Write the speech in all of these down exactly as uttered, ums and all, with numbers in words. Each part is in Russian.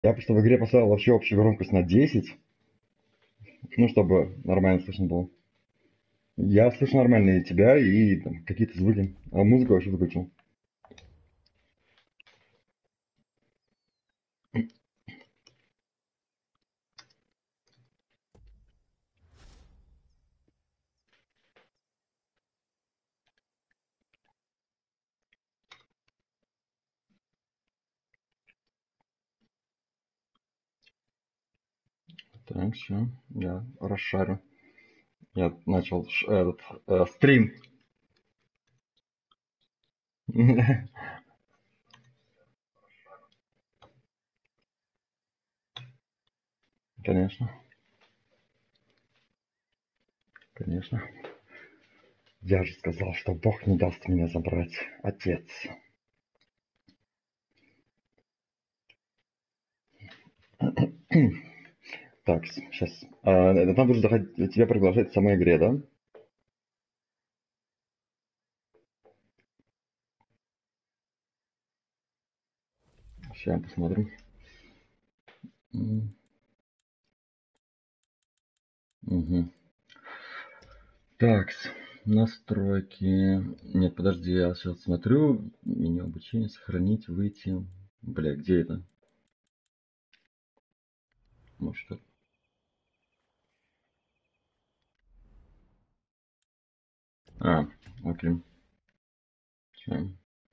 Я просто в игре поставил вообще общую громкость на десять, ну, чтобы нормально слышно было. Я слышу нормально и тебя, и там, какие-то звуки. А музыку вообще выключил. Так, все, я расшарю. Я начал ш- этот э, стрим. Конечно, конечно. Я же сказал, что Бог не даст меня забрать. Отец. Так, сейчас. Там нужно заходить- тебя приглашать в самой игре, да? Сейчас посмотрим. Угу. Так, настройки. Нет, подожди, я сейчас смотрю. Меню обучения, сохранить, выйти. Бля, где это? Может, что? А, окей. Всё.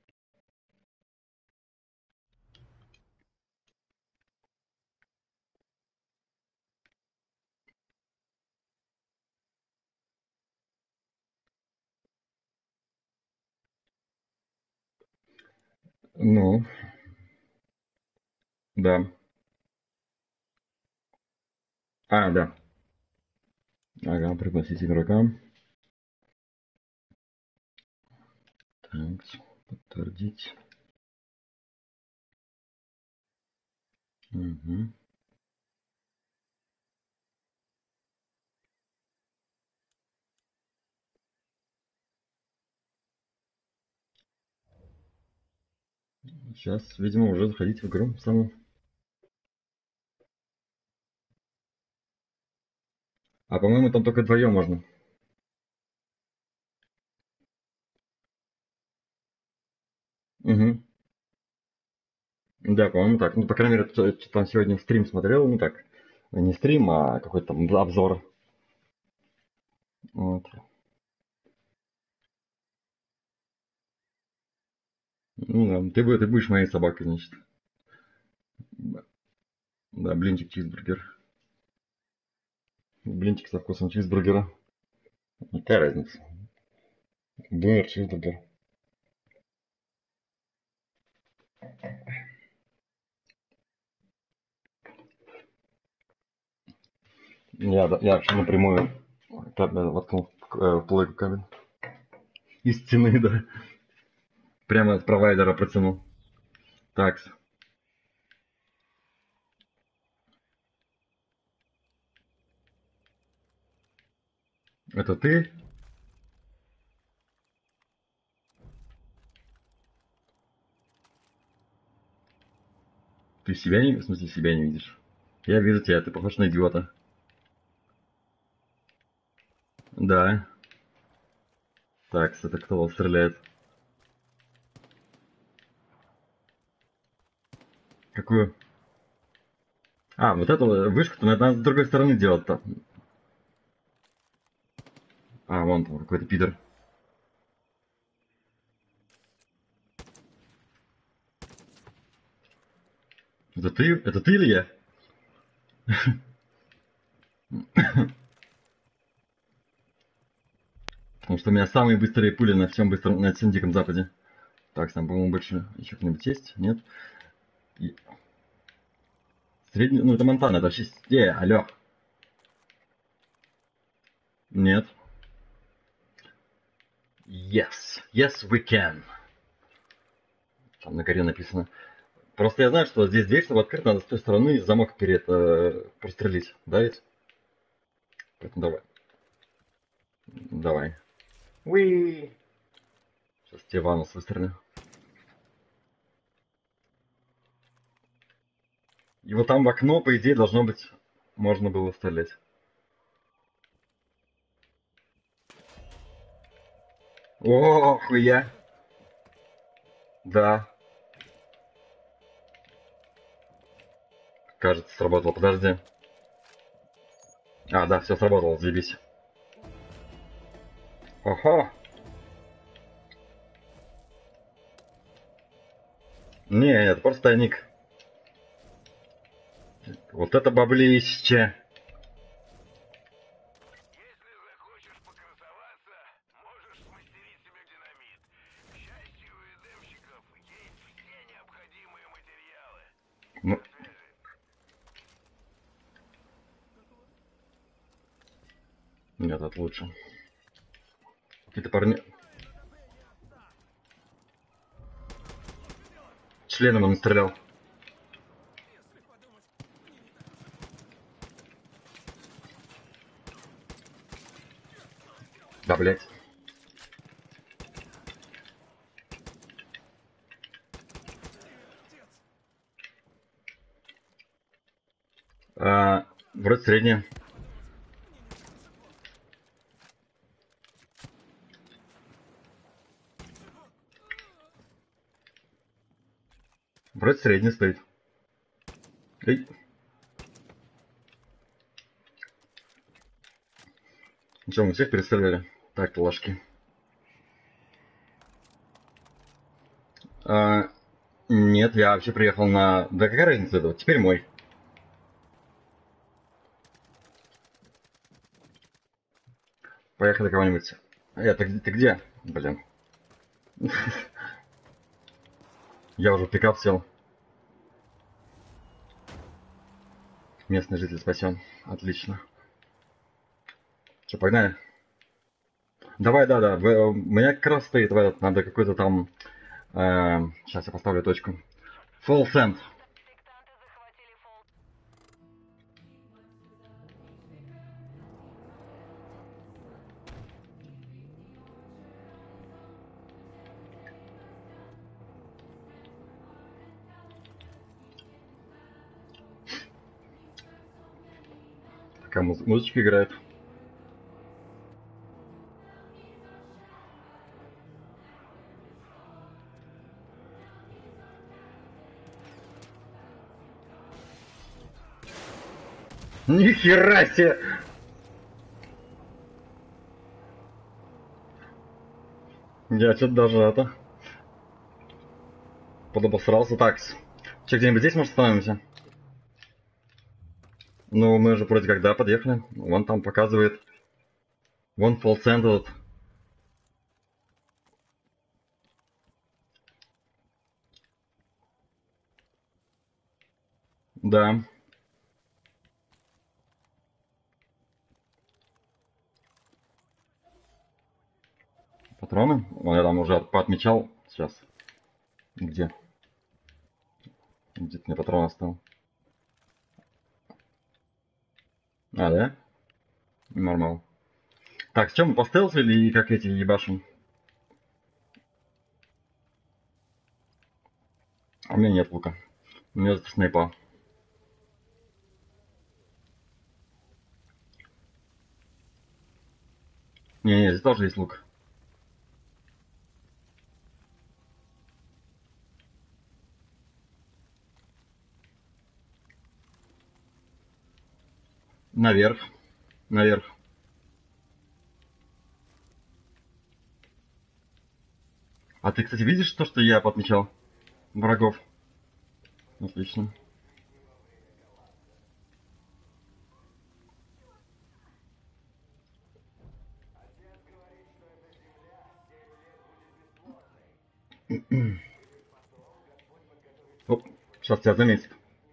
Ну, да. А, да. Ага, пригласить игрока. Так, подтвердить. Угу. Сейчас, видимо, уже заходить в игру саму. А по-моему, там только вдвоем можно. Угу. Да, по-моему, так. Ну, по крайней мере, т- т- там сегодня стрим смотрел, ну так, не стрим, а какой-то там обзор. Вот. Ну, да, ты, бу- ты будешь моей собакой, значит. Да, блинчик чизбургер. Блинчик со вкусом чизбургера. Какая разница? Бургер, чизбургер. Я, да- я вообще напрямую кабель воткнул в плойку кабель. Из стены, да. Прямо от провайдера протянул. Так, это ты? Ты себя не... В смысле, себя не видишь? Я вижу тебя, ты похож на идиота. Да. Так, это кто вас стреляет? Какую? А, вот эту вышку-то надо с другой стороны делать-то. А, вон там какой-то пидор. Это ты? Это ты или я? Потому что у меня самые быстрые пули на всем быстром, на всем Диком Западе. Так, там, по-моему, больше еще кто-нибудь есть? Нет? И... Средний... Ну, это Монтана, это вообще... Э, алло. Нет. Yes. Yes, we can. Там на горе написано. Просто я знаю, что здесь дверь, чтобы открыть, надо с той стороны замок перед э, прострелить. Да ведь? Поэтому давай. Давай. Уи. Сейчас тебе ванус выстрелю. И вот там в окно, по идее, должно быть, можно было стрелять. О, хуя. Да. Кажется, сработало. Подожди. А, да, все сработало, заебись. Ого. Не, это просто тайник. Вот это баблище. Если захочешь покрасоваться, можешь смастерить себе динамит. К счастью, у эдемщиков есть все необходимые материалы. Ну, До связи. нет, это лучше. Какие-то парни... Членом он стрелял. Да, блядь. А, вроде средняя. Вроде средняя стоит. Эй. Ну что, мы всех перестреляли? Так, ложки. А, нет, я вообще приехал на... Да какая разница этого? Теперь мой. Поехали кого-нибудь. Э, ты, ты где? Блин. Я уже в пикап сел. Местный житель спасен. Отлично. Что, погнали? Давай, да, да. В- у меня как раз стоит в этот, надо какой-то там... э, сейчас я поставлю точку. Full send. Сектанты захватили фол. Такая муз- музычка играет. Нихера себе! Я что-то даже это... Подобосрался. Так, че, где-нибудь здесь, может, остановимся? Ну, мы же вроде как, да, подъехали. Вон там показывает. Вон full send вот. Да. Патроны? Вон я там уже поотмечал. Сейчас. Где? Где ты мне патрон оставил? А, да? Нормал. Так, с чем мы по стелсу или как эти ебашим? А у меня нет лука. У меня это снайпа. Не-не, здесь тоже есть лук. Наверх. Наверх. А ты, кстати, видишь то, что я подмечал? Врагов. Отлично. Оп, сейчас тебя заметит.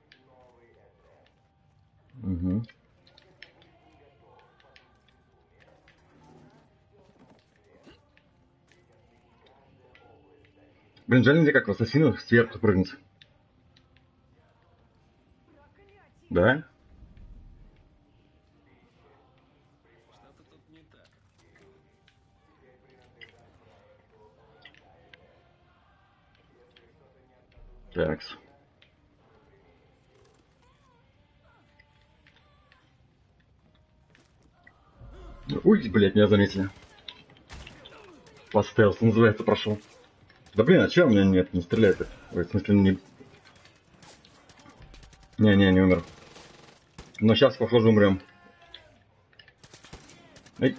Угу. Блин, жаль, нельзя как в ассасинах сверху прыгнуть. Да? Что-то тут не так. Такс. Ой, блядь, меня заметили. По стелсу называется, прошел. Да блин, а че у меня нет, не стреляет? Ой, в смысле, не... Не-не, не умер. Но сейчас, похоже, умрем. Эй.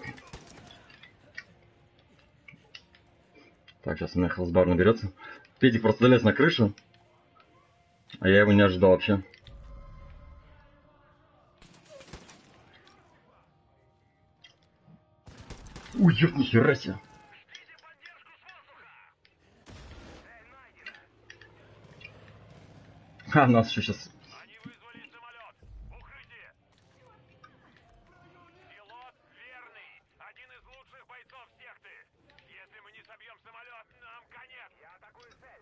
Так, сейчас у меня хелсбар наберется. Петик просто залез на крышу, а я его не ожидал вообще. Ой, ёб, нихера себе. А, нас еще сейчас... Они вызвали самолет. Укрытие. Пилот верный. Один из лучших бойцов секты. Если мы не собьем самолет, нам конец. Я атакую цель.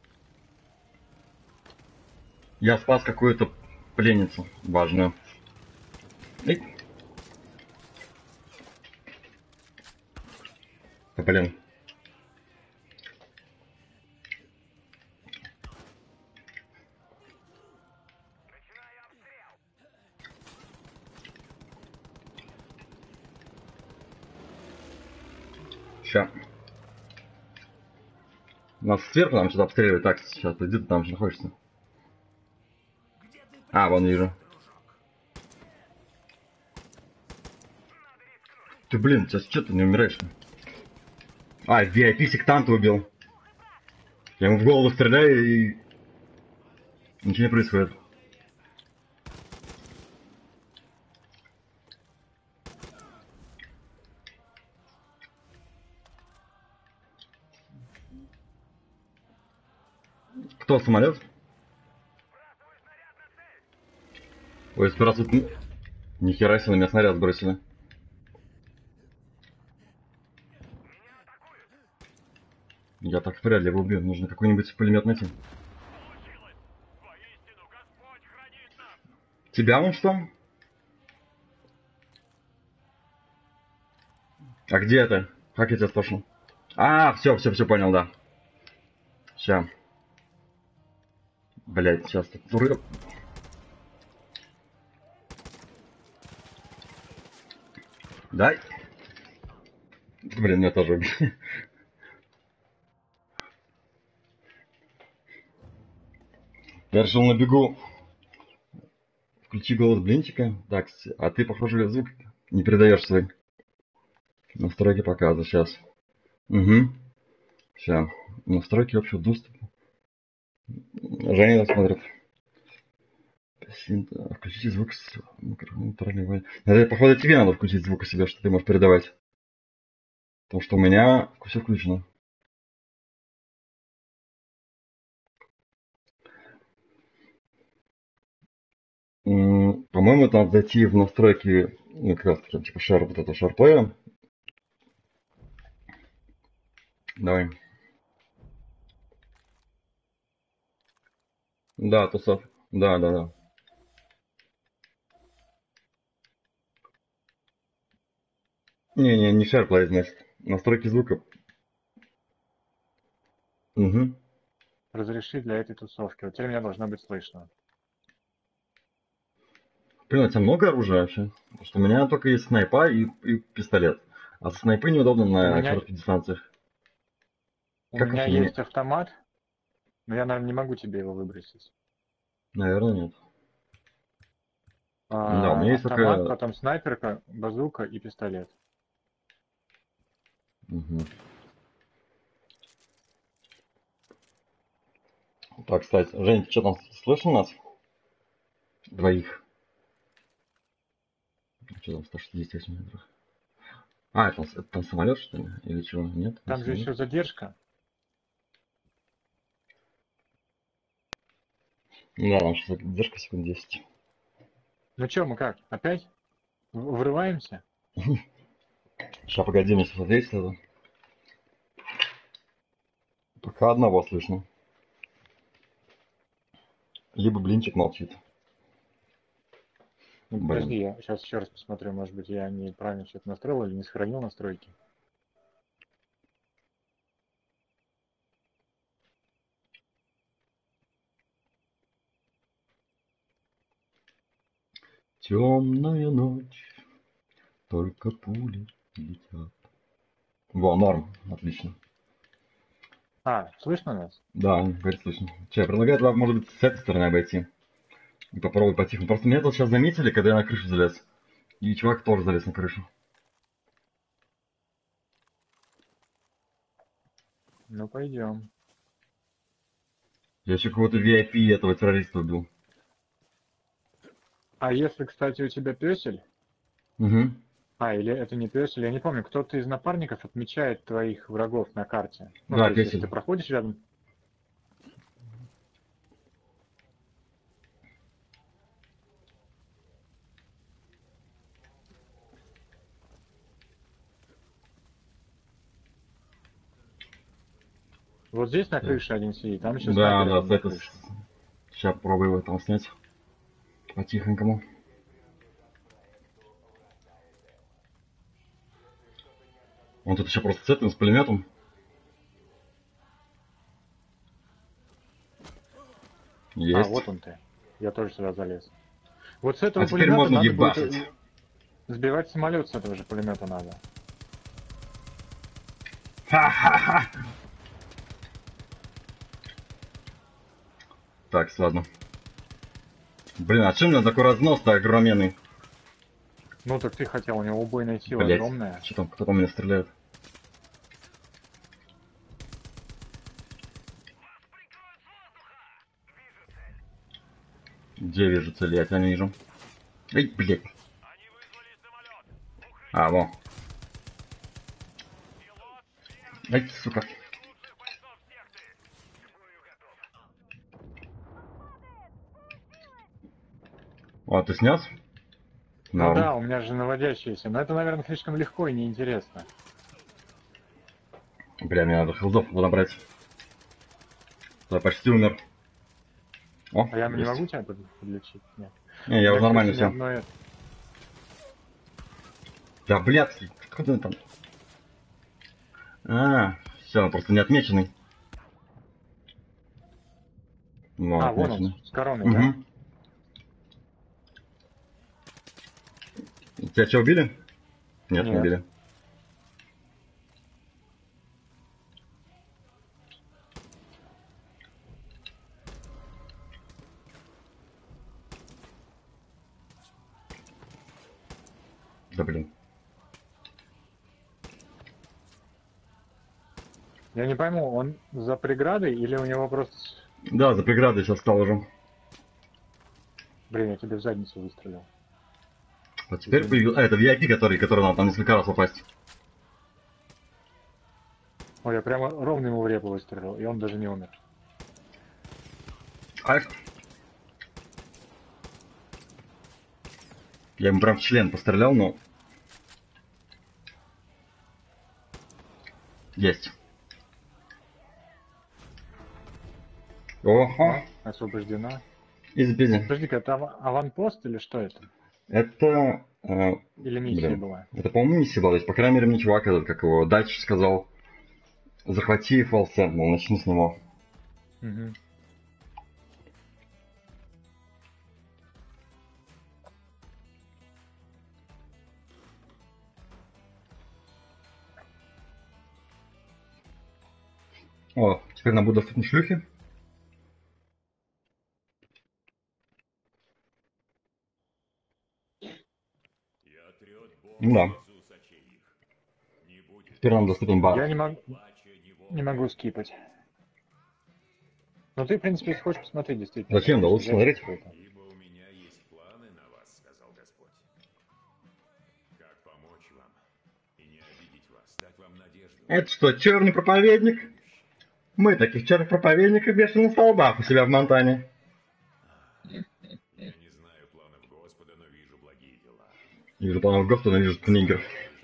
Я спас какую-то пленницу важную. Эй. Да, блин. Начинаю обстрел. Ща. Нас сверху нам что-то обстреливают. Так, сейчас, иди ты там же находишься. А, вон вижу. Ты, блин, сейчас что ты не умираешь? А, ви ай пи сектанта убил. Я ему в голову стреляю и... Ничего не происходит. Кто, самолет? Ой, сперва тут... Нихера себе, на меня снаряд сбросили. Я так вряд ли его убью. Нужно какой-нибудь пулемет найти. Получилось. Воистину, Господь хранит нас. Тебя он что? А где это? Как я тебя спашу? А, все, все, все понял, да. Ща. Блять, сейчас тут взрыв. Дай. Блин, меня тоже убили. Я решил на бегу. Включи голос блинчика. Так, а ты, похоже, звук не передаешь свой. Настройки показа, сейчас. Угу. Сейчас. Настройки общего доступа. Женя смотрит. Включите звук с микрофона. Это, походу, тебе надо включить звук у себя, что ты можешь передавать. Потому что у меня все включено. М, По-моему, это надо зайти в настройки, ну, как раз таки, типа шар, вот это шарплея. Давай. Да, тусов. Да, да, да. Не-не, не шарплей, значит. Настройки звука. Угу. Разреши для этой тусовки. Вот теперь меня должно быть слышно. Блин, у тебя много оружия вообще? Потому что у меня только есть снайпа и, и пистолет. А со снайпы неудобно У на меня, коротких дистанциях. у Как меня вообще? Не... есть автомат, но я, наверное, не могу тебе его выбросить. Наверное, нет. Да, у А, меня есть автомат, только... потом снайперка, базука и пистолет. Угу. Так, кстати, Жень, ты что там слышал нас? Двоих. Что там, сто шестьдесят восемь метров? А, это, это там самолет, что ли? Или чего? Нет, не Там же самолет. еще задержка. Да, там сейчас задержка секунд десять. Ну что, мы как? Опять? В- Врываемся? Сейчас, погоди, мне смотреть надо. Пока одного слышно. Либо блинчик молчит. Ну Блин. подожди, я сейчас еще раз посмотрю, может быть, я неправильно что-то настроил или не сохранил настройки. Темная ночь. Только пули летят. Во, норм, отлично. А, слышно нас? Да, говорит, слышно. Че, я предлагаю туда, может быть, с этой стороны обойти. И попробовать по-тихому. Просто меня тут сейчас заметили, когда я на крышу залез. И чувак тоже залез на крышу. Ну, пойдем. Я еще какого-то ви ай пи этого террориста убил. А если, кстати, у тебя песель, Угу. а, или это не песель, я не помню, кто-то из напарников отмечает твоих врагов на карте. Ну, Да, то есть, если песель. ты проходишь рядом. Вот здесь на крыше один сидит, там еще Да, снайпер да, рядом на это... крыше. Сейчас пробую его там снять. По-тихонькому. Он тут еще просто с этим, с пулеметом. А, Есть. вот он ты. Я тоже сюда залез. Вот с этого А теперь пулемета можно надо будет ебашить. э, сбивать самолет с этого же пулемета надо. Ха-ха-ха! Так, ладно. Блин, а чем у меня такой разнос-то огроменный? Ну так ты хотел, у него убойная сила Блять, огромная. что там, кто по мне стреляет? Где вижу цель? Я тебя не вижу. Эй, блять. А, во. Ай, сука. О, ты снес? Ну Норм. да, у меня же наводящиеся, но это, наверное, слишком легко и неинтересно. Бля, мне надо хилдов набрать. Я почти умер. О, А я не есть. могу тебя под- подлечить? Нет. Не, я У уже меня, нормально кстати, ни все. одной это- Да, блядский, откуда он там? А, все, он просто не отмеченный. Ну, А, вон он, отмеченный. с короной, да? Угу. Тебя что, убили? Нет, не Нет. убили. Да блин. Я не пойму, он за преградой или у него просто... Да, за преградой сейчас стал уже. Блин, я тебе в задницу выстрелил. Вот теперь появился... А, это ви ай пи, который, который надо там несколько раз попасть. Ой, я прямо ровно ему в репу выстрелил, и он даже не умер. Ах. Я ему прям в член пострелял, но... Есть. Ого. Освобождена. Изи-пизи. Подожди-ка, это ава- аванпост или что это? Это... э, Или миссия блин. была? Это, по-моему, миссия была. То есть, по крайней мере, мне чувак этот, как его, Дач сказал, захвати фалсет, мол, начни с него. Угу. О, теперь нам будут доступны шлюхи. Ну да. Теперь нам доступен бар. Я не могу, не могу скипать. Ну ты, в принципе, если хочешь посмотреть, действительно. Зачем? Да можешь лучше взять смотреть. какой-то. Ибо у меня есть планы на вас, сказал Господь. Как помочь вам и не обидеть вас, дать вам надежду. Это что, черный проповедник? Мы таких черных проповедников вешаем на столбах у себя в Монтане. Я не знаю планов Господа, но вижу благие дела. Вижу планов Господа, но вижу нигеров.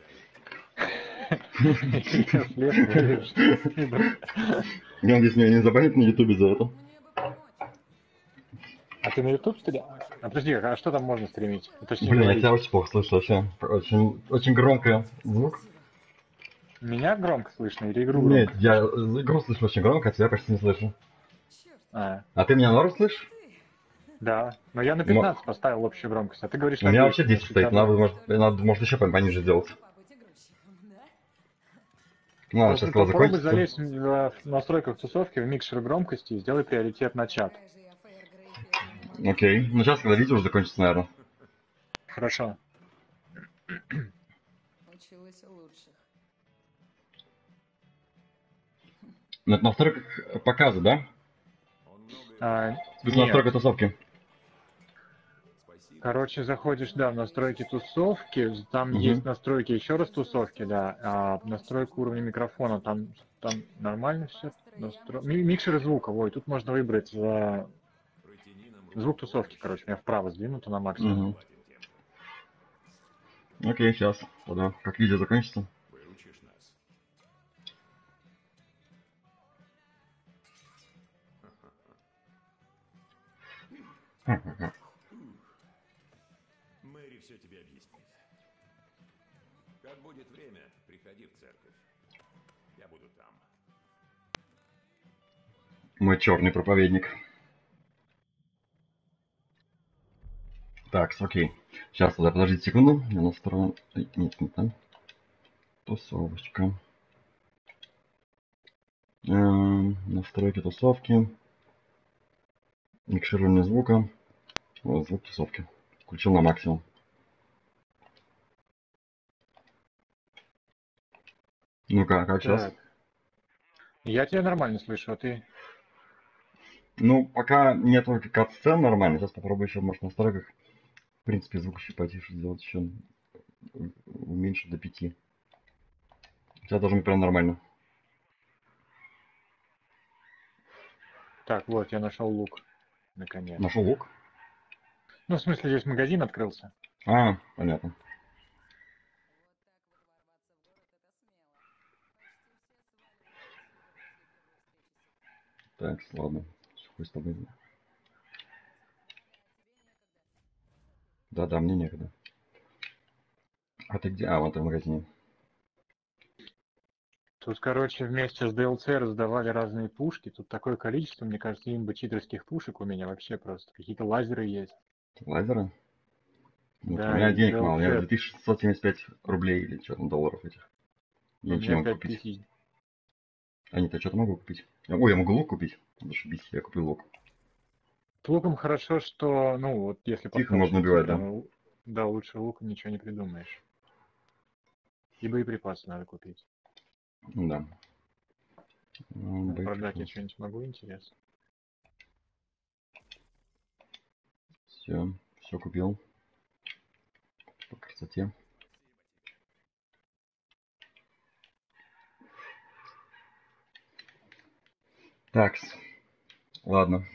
И он здесь меня не забанит на ютубе за это. А ты на YouTube стримишь? А подожди, а что там можно стримить? Точнее, Блин, я говорить. тебя очень плохо слышу вообще. Очень, очень громко звук. Меня громко слышно или игру Нет, громко? я игру слышу очень громко, а тебя почти не слышу. А, А ты меня норм слышишь? Да, но я на Мо- пятнадцать поставил общую громкость, а ты говоришь У на меня десять. вообще десять Если у стоит, тебя надо, может, надо, может еще пониже сделать. Ну, ладно, Просто сейчас когда попробуй закончится. залезть в в настройках тусовки в микшер громкости и сделай приоритет на чат. Окей. Ну, сейчас, когда видео уже закончится, наверное. Хорошо. Училась у лучших. Ну, это настройка показа, да? Он многое А, В смысле, настройка нет. тусовки. Спасибо. Короче, заходишь, да, в настройки тусовки, там есть Угу. настройки еще раз тусовки, да, а настройка уровня микрофона, там, там нормально все. Настро... ми- Микшеры звука, ой, тут можно выбрать за Протяни нам руку звук тусовки, помощи. короче, у меня вправо сдвинуто на максимум. Угу. Платим тем же. Окей, сейчас. Тогда, как видео закончится. Выручишь нас. Ха-ха-ха. Мэри все тебе объяснит. Как будет время, приходи в церковь. Я буду там. Мой черный проповедник. Так, окей. Сейчас, тогда, подождите секунду. Я настрою... Ой, Нет, не там. Тусовочка. Эм, Настройки тусовки. Микширование звука. Вот, звук тусовки. Включил на максимум. Ну-ка, как сейчас? Так. Я тебя нормально слышу, а ты? Ну, пока нету кат-сцен нормально. Сейчас попробую еще, может, в настройках. В принципе, звук еще потише сделать, еще уменьшить до пяти. Сейчас должно быть прям нормально. Так, вот, я нашел лук, наконец. Нашел лук? Ну, в смысле, здесь магазин открылся. А, понятно. Так, ладно. Хуй с тобой. Да-да, мне некогда. А ты где? А, вот ты в магазине. Тут, короче, вместе с ди эл си раздавали разные пушки. Тут такое количество, мне кажется, имба читерских пушек у меня вообще просто. Какие-то лазеры есть. Лазеры? Нет, Да, у меня и денег мало. У меня ди эл си. две тысячи шестьсот семьдесят пять рублей или что там, долларов этих. У Я ничего не меня могу пять купить. тысяч. А нет, я что-то могу купить. Я- Ой, я могу лук купить. Зашибись, я купил лук. С луком хорошо, что, ну, вот если Тихо подход можно убивать, да? прямо, да, лучше лука ничего не придумаешь. И боеприпасы надо купить. Да. М, Ну, продать я боеприпасы. что-нибудь могу, интересно. Все, все купил. По красоте. Так, ладно.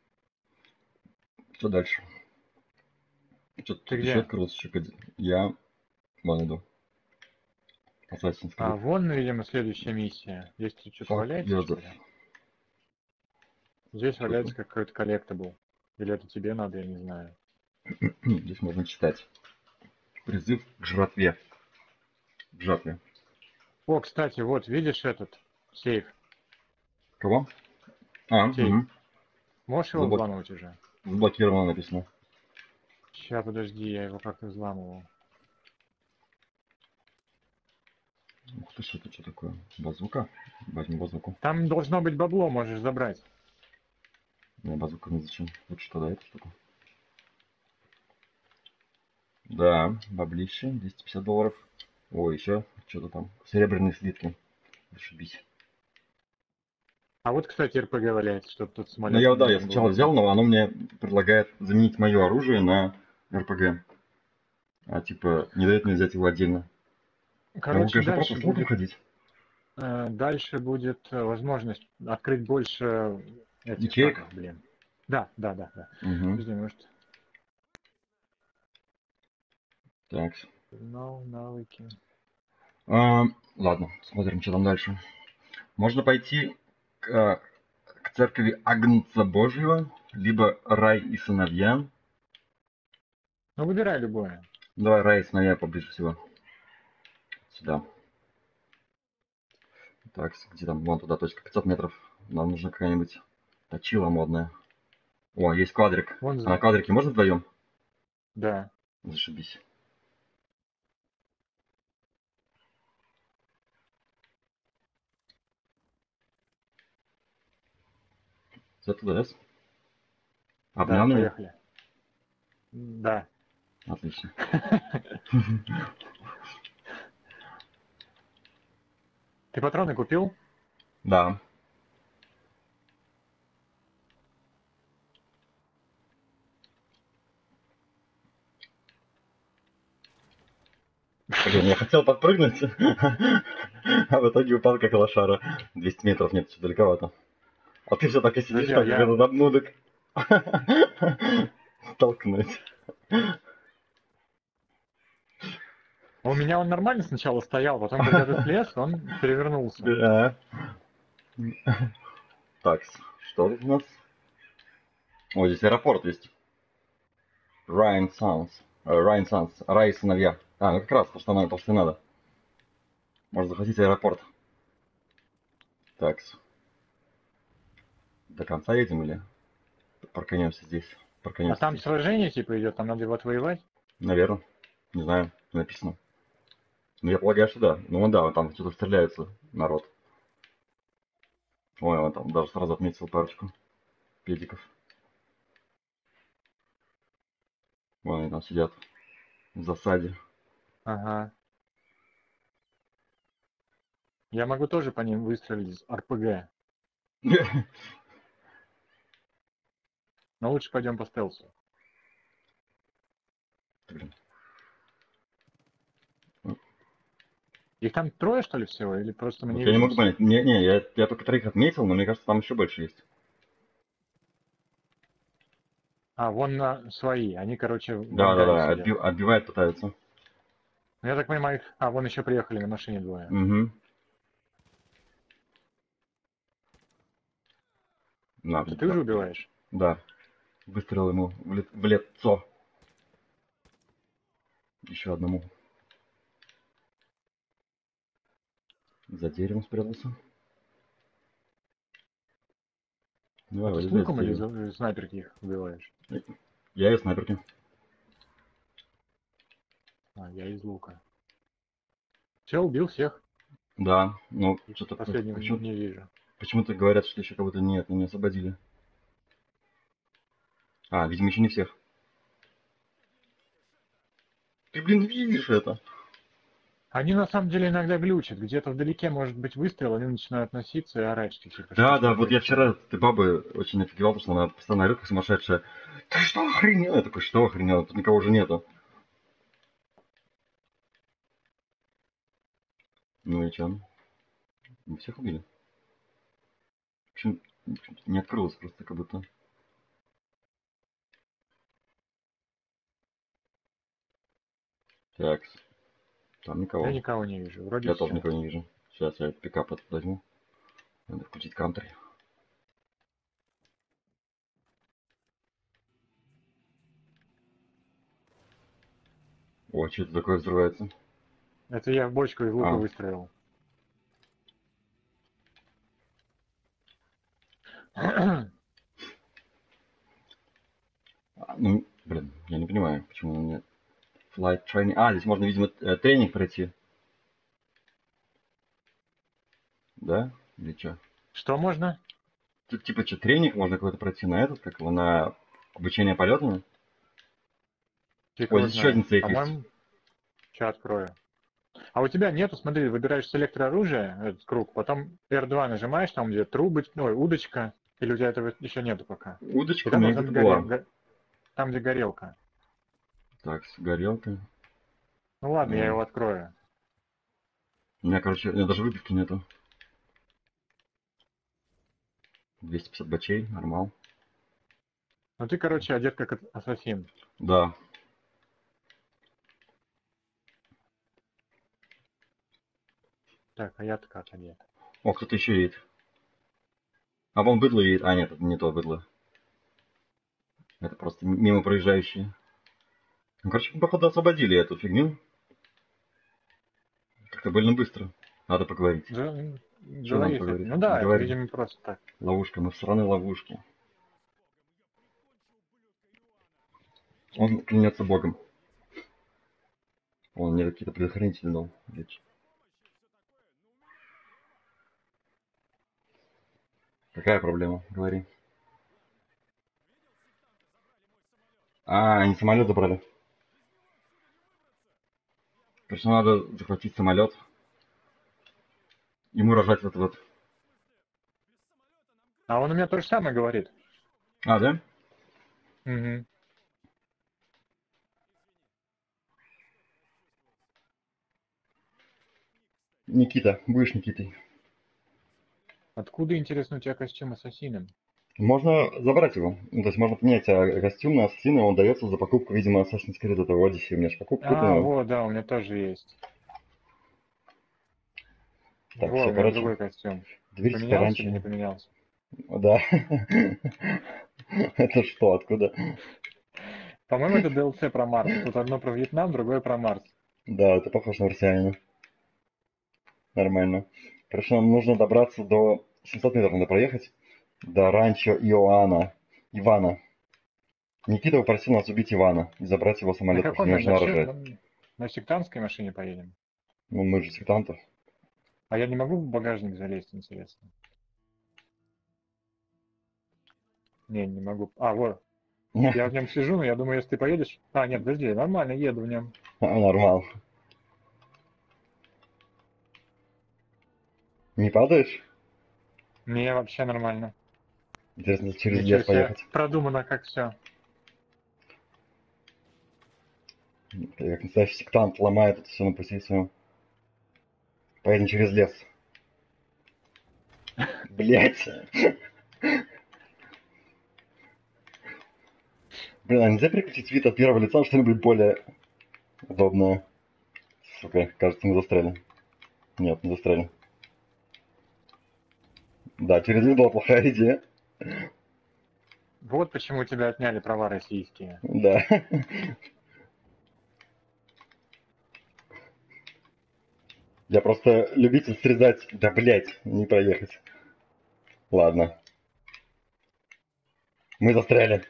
Что дальше? Что-то Ты тут где? еще открылось. Еще код- Я вон иду. Assassin's А, Creed. вон, видимо, следующая миссия. Здесь тут что-то Fuck валяется, что Joseph. ли? Здесь Что валяется это? какой-то коллектабл. Или это тебе надо, я не знаю. Здесь можно читать. Призыв к жратве. К жатве. О, кстати, вот, видишь этот сейф? Кого? А, Сейф. угу. Можешь его Заблок... взламывать уже? Заблокировано написано. Сейчас, подожди, я его как-то взламывал. Ух ты, что это, что такое? Базука? Возьму базуку. Там должно быть бабло, можешь забрать. Не, базука не зачем. Лучше тогда эту штуку. Да, баблище, двести пятьдесят долларов. Ой, еще что-то там. Серебряные слитки. Зашибись. А вот, кстати, эр пи джи валяется, чтобы тут Ну самолет я, не да, я нужен сначала был. взял, но оно мне предлагает заменить мое оружие на эр пи джи. А типа не дает мне взять его отдельно. Я могу, Короче, конечно, дальше просто с луком будет, ходить. э, дальше будет э, возможность открыть больше этих, Ячеек? как их, блин. Да, да, да, да. Угу. Подожди, может, Так. журнал, навыки. А, ладно, смотрим, что там дальше. Можно пойти к, а, к церкви Агнца Божьего, либо Рай и сыновья. Ну, выбирай любое. Давай Рай и сыновья поближе всего. Сюда. Так, где там? Вон туда точка, пятьсот метров. Нам нужна какая-нибудь точила модная. О, есть квадрик. Вон, А на квадрике можно вдвоем? да. Зашибись. ЗТДС. Обнял Да, меня? поехали. Да. Отлично. Ты патроны купил? Да. Блин, я хотел подпрыгнуть, а в итоге упал как лошара. двести метров нет, что далековато. А ты все так и сидишь, Подожди, а как я... этот обмудок. Столкнуть. У меня он нормально сначала стоял, потом, когда ты слез, он перевернулся. Да. Так, что тут у нас? О, здесь аэропорт есть. Райан Санс. Райан Санс. Рай и сыновья. А, ну как раз, то, что надо, то, что надо. Можно захватить аэропорт. Так. До конца едем или парканемся здесь? А Парканемся там здесь. сражение типа идет, там надо его отвоевать? Наверное. Не знаю, не написано. Ну, я полагаю, что да. Ну, да, там что-то стреляется народ. Ой, он там даже сразу отметил парочку педиков. Вон они там сидят в засаде. Ага. Я могу тоже по ним выстрелить из эр пэ гэ. Но лучше пойдем по стелсу. Их там трое, что ли, всего? Или просто мы Вот не я не видим могу всех? понять. Не, не, я, я только троих отметил, но мне кажется, там еще больше есть. А, вон на свои. Они, короче, в Да, да, ангаре да, сидят. отбив, отбивает, пытаются. Ну, я так понимаю, их... А, вон еще приехали на машине двое. Угу. На, Это ты уже убиваешь? да. Выстрел ему в, ли, в лицо. Еще одному. За деревом спрятался. Давай, А ты с вылезай за луком или дерево. за- снайперки их убиваешь? Я и снайперки. А, я из лука. Все, убил всех. Да, но что-то Последнего почему, не вижу. почему-то говорят, что еще кого-то нет, не освободили. А, видимо, еще не всех. Ты, блин, видишь это? Они на самом деле иногда глючат. Где-то вдалеке может быть выстрел, они начинают носиться и орать, что типа, Да, что, что да, вот я происходит. вчера ты бабы очень офигевал, потому что она постоянно орёт, как сумасшедшая. Ты что охренел? Я такой, что охренел? Тут никого уже нету. Ну и чё? Не всех убили? Почему не открылось просто как будто? Так, там никого. Я никого не вижу. Вроде Я тоже все. никого не вижу. Сейчас я пикап этот возьму. Надо включить кантри. О, что это такое взрывается? Это я в бочку из лука А, выстрелил. а, ну, блин, я не понимаю, почему он нет. Flight training. А, здесь можно, видимо, э, тренинг пройти. Да? Или что? Что можно? Тут типа что, тренинг можно какой-то пройти на этот, как его, на обучение полетами? Фиг Ой, его здесь еще один знает. сейф есть. По-моему, сейчас открою. А у тебя нету, смотри, выбираешь селектор оружия, этот круг, потом эр два нажимаешь, там где трубочка, ой, удочка, или у тебя этого еще нету пока. И Удочка у там меня должна где-то быть горе... была. го- там, где горелка. Так, горелка. Ну ладно, я М. его открою. У меня, короче, у меня даже выпивки нету. двести пятьдесят бачей, нормал. Ну ты, короче, одет как ас- ассасин. Да. Так, а я-то как одет? О, кто-то еще едет. А вон быдло едет. А, нет, это не то быдло. Это просто м- мимо проезжающие. Ну, короче, походу освободили эту фигню. Как-то больно быстро. Надо поговорить. Да, м, Что надо говори с этим. поговорить? Ну да, это, Говори. видимо, просто так. Ловушка, мы в стороны ловушки. Он клянется Богом. Он мне какие-то предохранители дал. Речь. Какая проблема? Говори. А, они самолет забрали. Короче, надо захватить самолет. Ему рожать вот вот. А он у меня то же самое говорит. А, да? Угу. Никита, будешь Никитой. Откуда, интересно, у тебя костюм ассасина? Можно забрать его. Ну, то есть можно поменять а, костюм на ассасина, он дается за покупку, видимо, Assassin's Creed этого Odyssey. У меня же покупка А, куплена. вот, да, у меня тоже есть. Так, Во, все, у меня короче. другой костюм. Дверь Поменялся или не раньше. поменялся? Да. Это что, откуда? По-моему, это ди эл си про Марс. Тут одно про Вьетнам, другое про Марс. Да, это похож на марсианина. Нормально. Короче, нам нужно добраться до... семьсот метров надо проехать. До ранчо Иоанна. Ивана. Никита попросил нас убить Ивана и забрать его На самолет, потому что каком? ему На, нужно на, че- рожать. на- на сектантской машине поедем? Ну, мы же сектантов. А я не могу в багажник залезть, интересно. Не, не могу. А, вот. Я в нем сижу, но я думаю, если ты поедешь... А, нет, подожди, я нормально еду в нем. А, нормал. Не падаешь? Не, вообще нормально. Интересно, через Ничего лес себе, поехать. продумано как все. Я как настоящий сектант ломает это все на пути своем. Поедем через лес. Блять. Блин, а нельзя переключить вид от первого лица на что-нибудь более удобное? Сука, кажется, мы застряли. Нет, не застряли. Да, через лес была плохая идея. Вот почему у тебя отняли права российские. Да. Я просто любитель срезать. Да, блять, не проехать. Ладно. Мы застряли.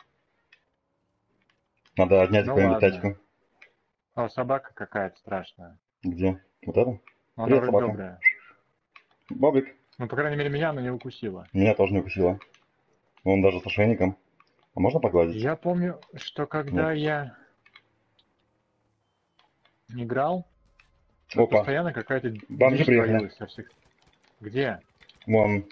Надо отнять Ну какую-нибудь ладно. тачку. О, собака какая-то страшная. Где? Вот это? Но она Привет, вроде собака. добрая. Бобик. Ну, по крайней мере, меня она не укусила. Меня тоже не укусила. Он даже с ошейником. А можно погладить? Я помню, что когда Нет. я играл, тут Опа. постоянно какая-то Бомжи дичь приехали. творилась со всех... Где? Вон.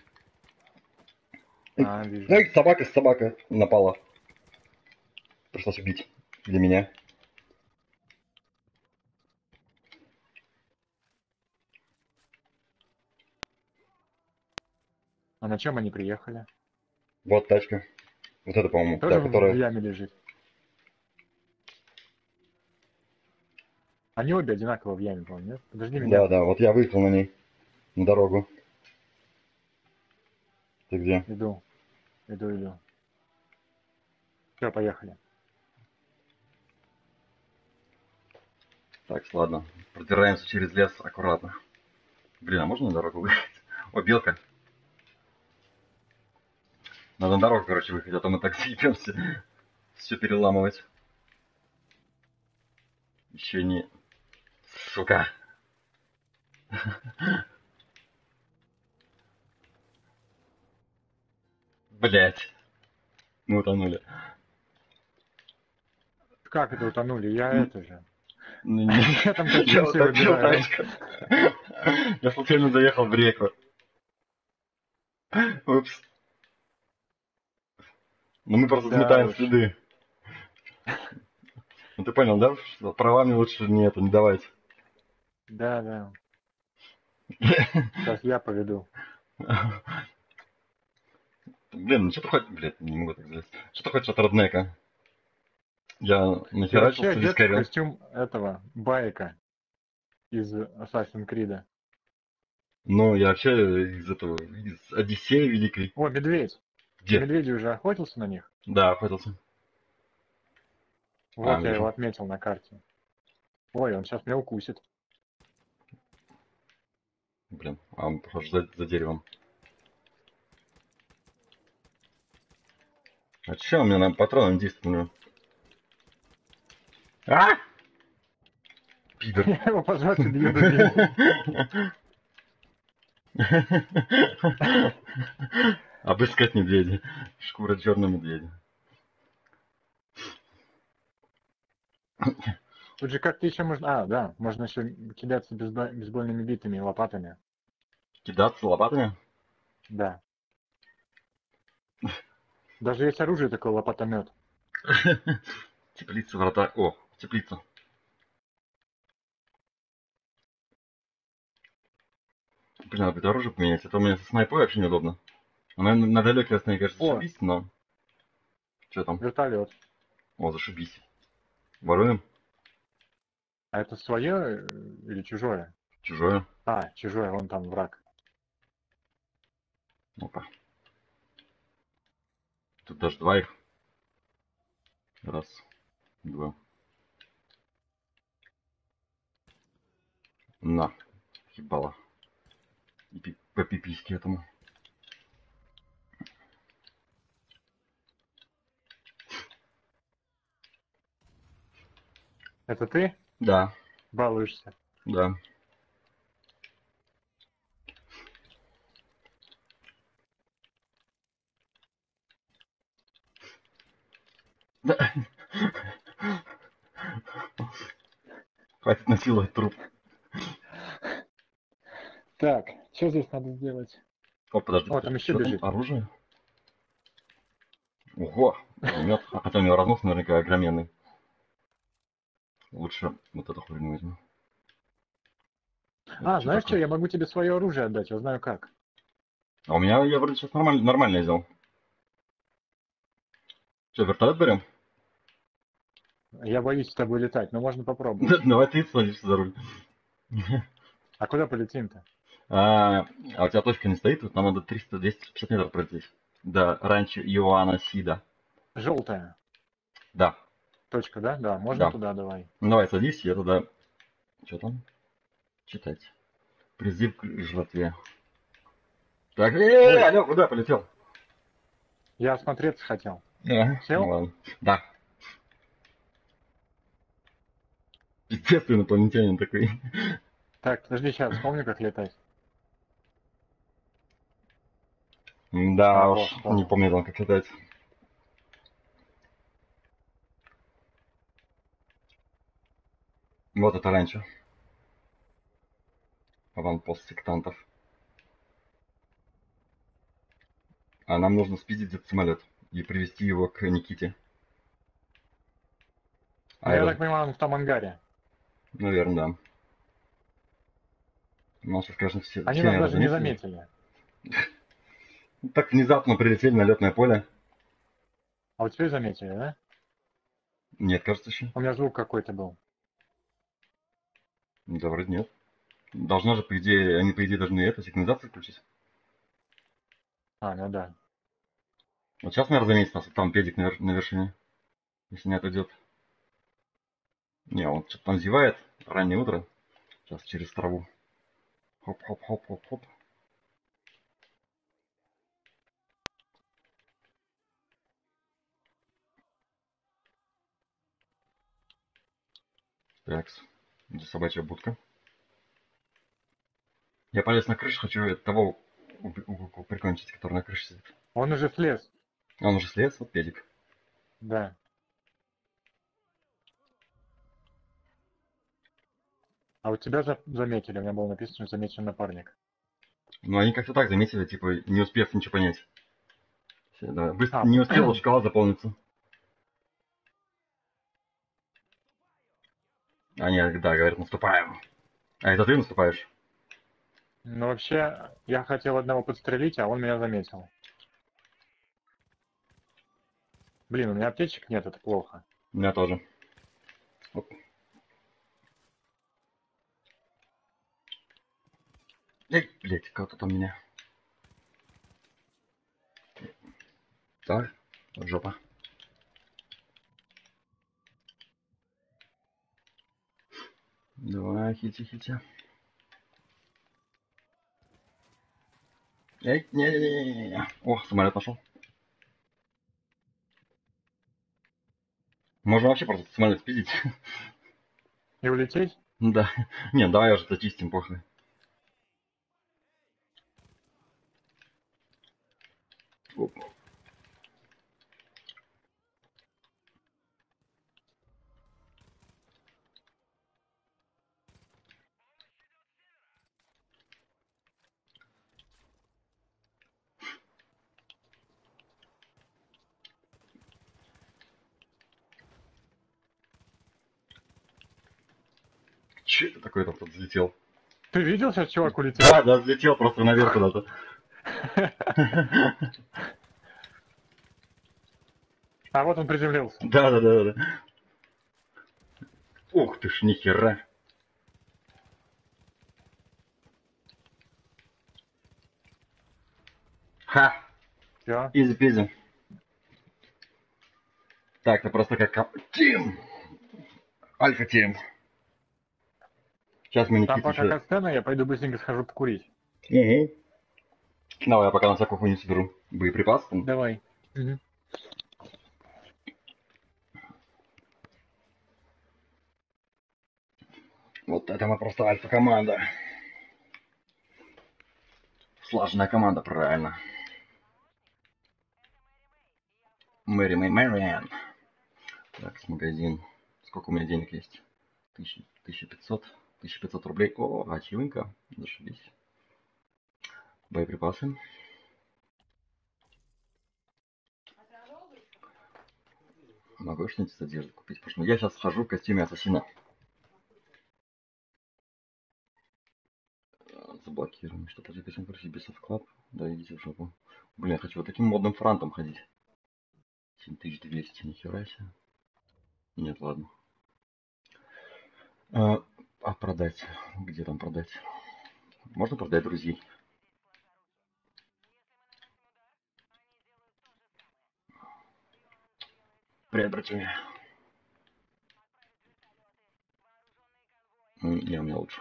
А, вижу. Эй, собака, собака напала. Пришлось убить. Для меня. А на чем они приехали? Вот тачка. Вот это, по-моему, Тоже та, в которая... яме лежит. Они обе одинаково в яме, по-моему, нет? Подожди меня. Да, да, вот я выехал на ней. На дорогу. Ты где? Иду. Иду, иду. Все, поехали. Так, ладно. Продираемся через лес аккуратно. Блин, а можно на дорогу выехать? О, белка. Надо на дорогу, короче, выехать, а то мы так съебемся. Все переламывать. Еще не... Сука. Блять. Мы утонули. Как это утонули? Я Ну, это же. Ну, не- Я там Я костюм себе утопил выбираю. тачку. Я случайно заехал в реку. Упс. Ну мы просто Да заметаем уж. следы. Ну ты понял, да? Что права мне лучше не это, не давать. Да, да. Сейчас я поведу. Блин, ну что ты хочешь... Блядь, не могу так залезть. Что ты хочешь от роднека? Я Я вообще нахерачился, одет в вискарил. костюм этого, байка из Assassin's Creed. Ну, я вообще из этого, из Одиссеи Великой. О, медведь. Где? Медведь уже охотился на них? Да, охотился. Вот А, я его вижу. отметил на карте. Ой, он сейчас меня укусит. Блин, а он, похоже, за, за деревом. А че у меня на патроны действует у него? А! Пидор. Я его позвать и бью до беды. Обыскать медведя. Шкура черного медведя. Тут же как-то еще можно... А, да, можно еще кидаться бейсбо- бейсбольными битами, лопатами. Кидаться лопатами? Да. Даже есть оружие такое, лопатомет. Теплица, врата. О, теплица. Блин, надо будет оружие поменять. Это у меня со снайпой вообще неудобно. Она на далекой расстоянии, конечно, О. зашибись, но... Что там? Вертолет. О, зашибись. Воруем? А это свое э, или чужое? Чужое. А, чужое, вон там враг. Опа. Тут даже два их. Раз, два. На. Ебало. И пи- по пипиське этому. Это ты Да, балуешься? да. Да. Хватит насиловать труп. Так, что здесь надо сделать? О, подожди. О, там еще Что бежит. там? Оружие? Ого, пулемет. А хотя у него разнос наверняка огроменный. Лучше вот эту хуйню возьму. Это А, чё знаешь что, такое? я могу тебе свое оружие отдать, я знаю как. А у меня, я вроде сейчас нормально, нормально взял. Что, вертолет берем? Я боюсь с тобой летать, но можно попробовать. Давай ты садишься за руль. А куда полетим-то? А, а у тебя точка не стоит? Вот нам надо триста-двести пятьдесят метров пройти. Да, ранчо Иоанна Сида. Желтая Да, точка, да? Да, можно да. туда давай. Ну давай садись, я туда... Что там? Читать. Призыв к жратве. Так, э, Ой. алло, куда полетел? Я осмотреться хотел. Ага, Сел? ну ладно. Да. Пиздец ты инопланетянин такой. Так, подожди, сейчас вспомню, как летать. Да А, уж, вот, не понял. помню там, как летать. Вот это раньше. Аванпост сектантов. А нам нужно спиздить этот самолет и привести его к Никите. Ну, А я это, так понимаю, он в том ангаре. наверное, да. Ну, сейчас, конечно, все, Они все, нас наверное, даже не заметили. заметили. Так внезапно прилетели на летное поле. А вот теперь заметили, да? Нет, кажется, еще. У меня звук какой-то был. Да, вроде нет. Должна же, по идее, они, по идее, должны это, сигнализацию включить. А, ну да. Вот сейчас, наверное, заметит нас, вот там педик на, вер- на вершине. Если не отойдет. Не, он что-то там зевает. Раннее утро. Сейчас через траву. Хоп-хоп-хоп-хоп-хоп. Такс. Где собачья будка? Я полез на крышу, хочу того у- у- у- прикончить, который на крыше сидит. Он уже слез. Он уже слез, вот педик. Да. А вот тебя за- заметили, у меня было написано, что замечен напарник. Но они как-то так заметили, типа, не успев ничего понять. Все, да. Быстро, А. не успела шкала заполниться. Они, да, говорят, наступаем. А это ты наступаешь? Ну, вообще, я хотел одного подстрелить, а он меня заметил. Блин, у меня аптечек нет, это плохо. У меня тоже. Оп. Эй, блядь, кого-то там меня. Так, жопа. Давай, хити-хити. Эй, не-не-не-не. О, самолет пошел. Можно вообще просто самолет спиздить. И улететь? Да. Не, давай уже зачистим, похуй. Оп. Че это такое там тут взлетел? Ты видел, сейчас чувак улетел? Да, да, взлетел просто наверх куда-то. А вот он приземлился. Да, да, да, да. Ух ты ж, нихера. Ха! Все. Изи-пизи. Так, это просто как ко- Тим! Альфа-тим. Сейчас мы Там Никита пока еще... катсцена, я пойду быстренько схожу покурить. Угу. Давай, я пока на всякую хуйню соберу. Боеприпасы там. Давай. Мгм. Вот это мы просто альфа-команда. Слаженная команда, правильно. Мэри Мэй Мэриан. Так, с магазин. Сколько у меня денег есть? Тысяча, тысяча пятьсот. Тысяча пятьсот рублей. О, ачивенька. Зашибись. Боеприпасы. Могу что-нибудь с одежды купить? Потому что я сейчас схожу в костюме ассасина. Заблокируем. Что, подожди, костюм короче, без вклад. Да, идите в жопу. Блин, я хочу вот таким модным франтом ходить. семь тысяч двести, нихера себе. Нет, ладно. А, а продать? Где там продать? Можно продать друзей? Привет, братюня. М, Не, у меня лучше.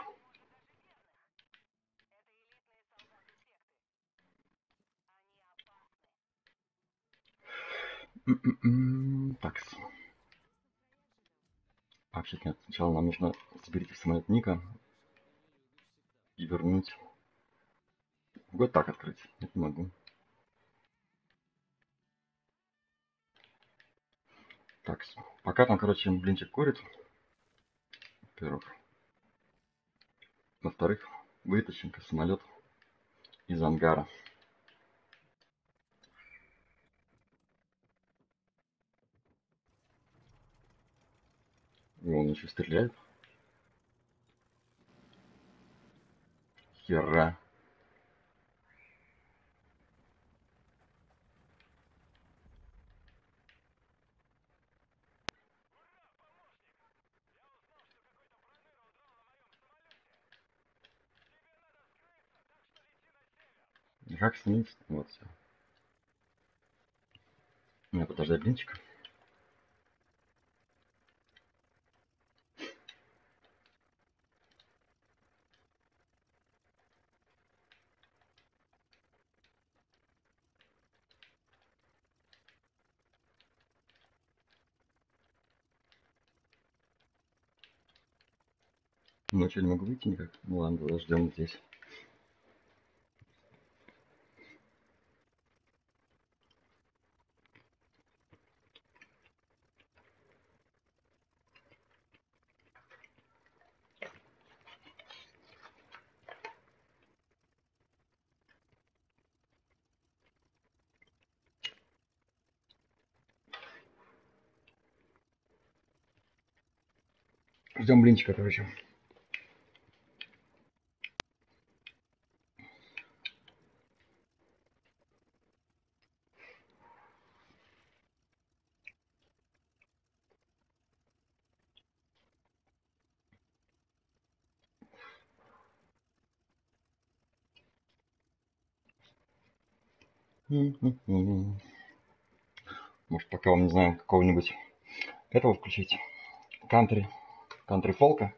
М-м-м, Так. А, вообще нет. Сначала нам нужно заберите в самолет Ника и вернуть. Могу так открыть? Нет, не могу. Так, пока там, короче, блинчик курит. Во-первых. Во-вторых, вытащим-ка самолет из ангара. И он еще стреляет. Хера. И как снизить? Вот все. Не, подожди, блинчик. Ну что, не могу выйти никак? Ну ладно, подождем здесь. Ждем блинчика, короче. М-м-м. Может, пока вам, не знаю, какого-нибудь этого включить. Кантри. Кантри фолка.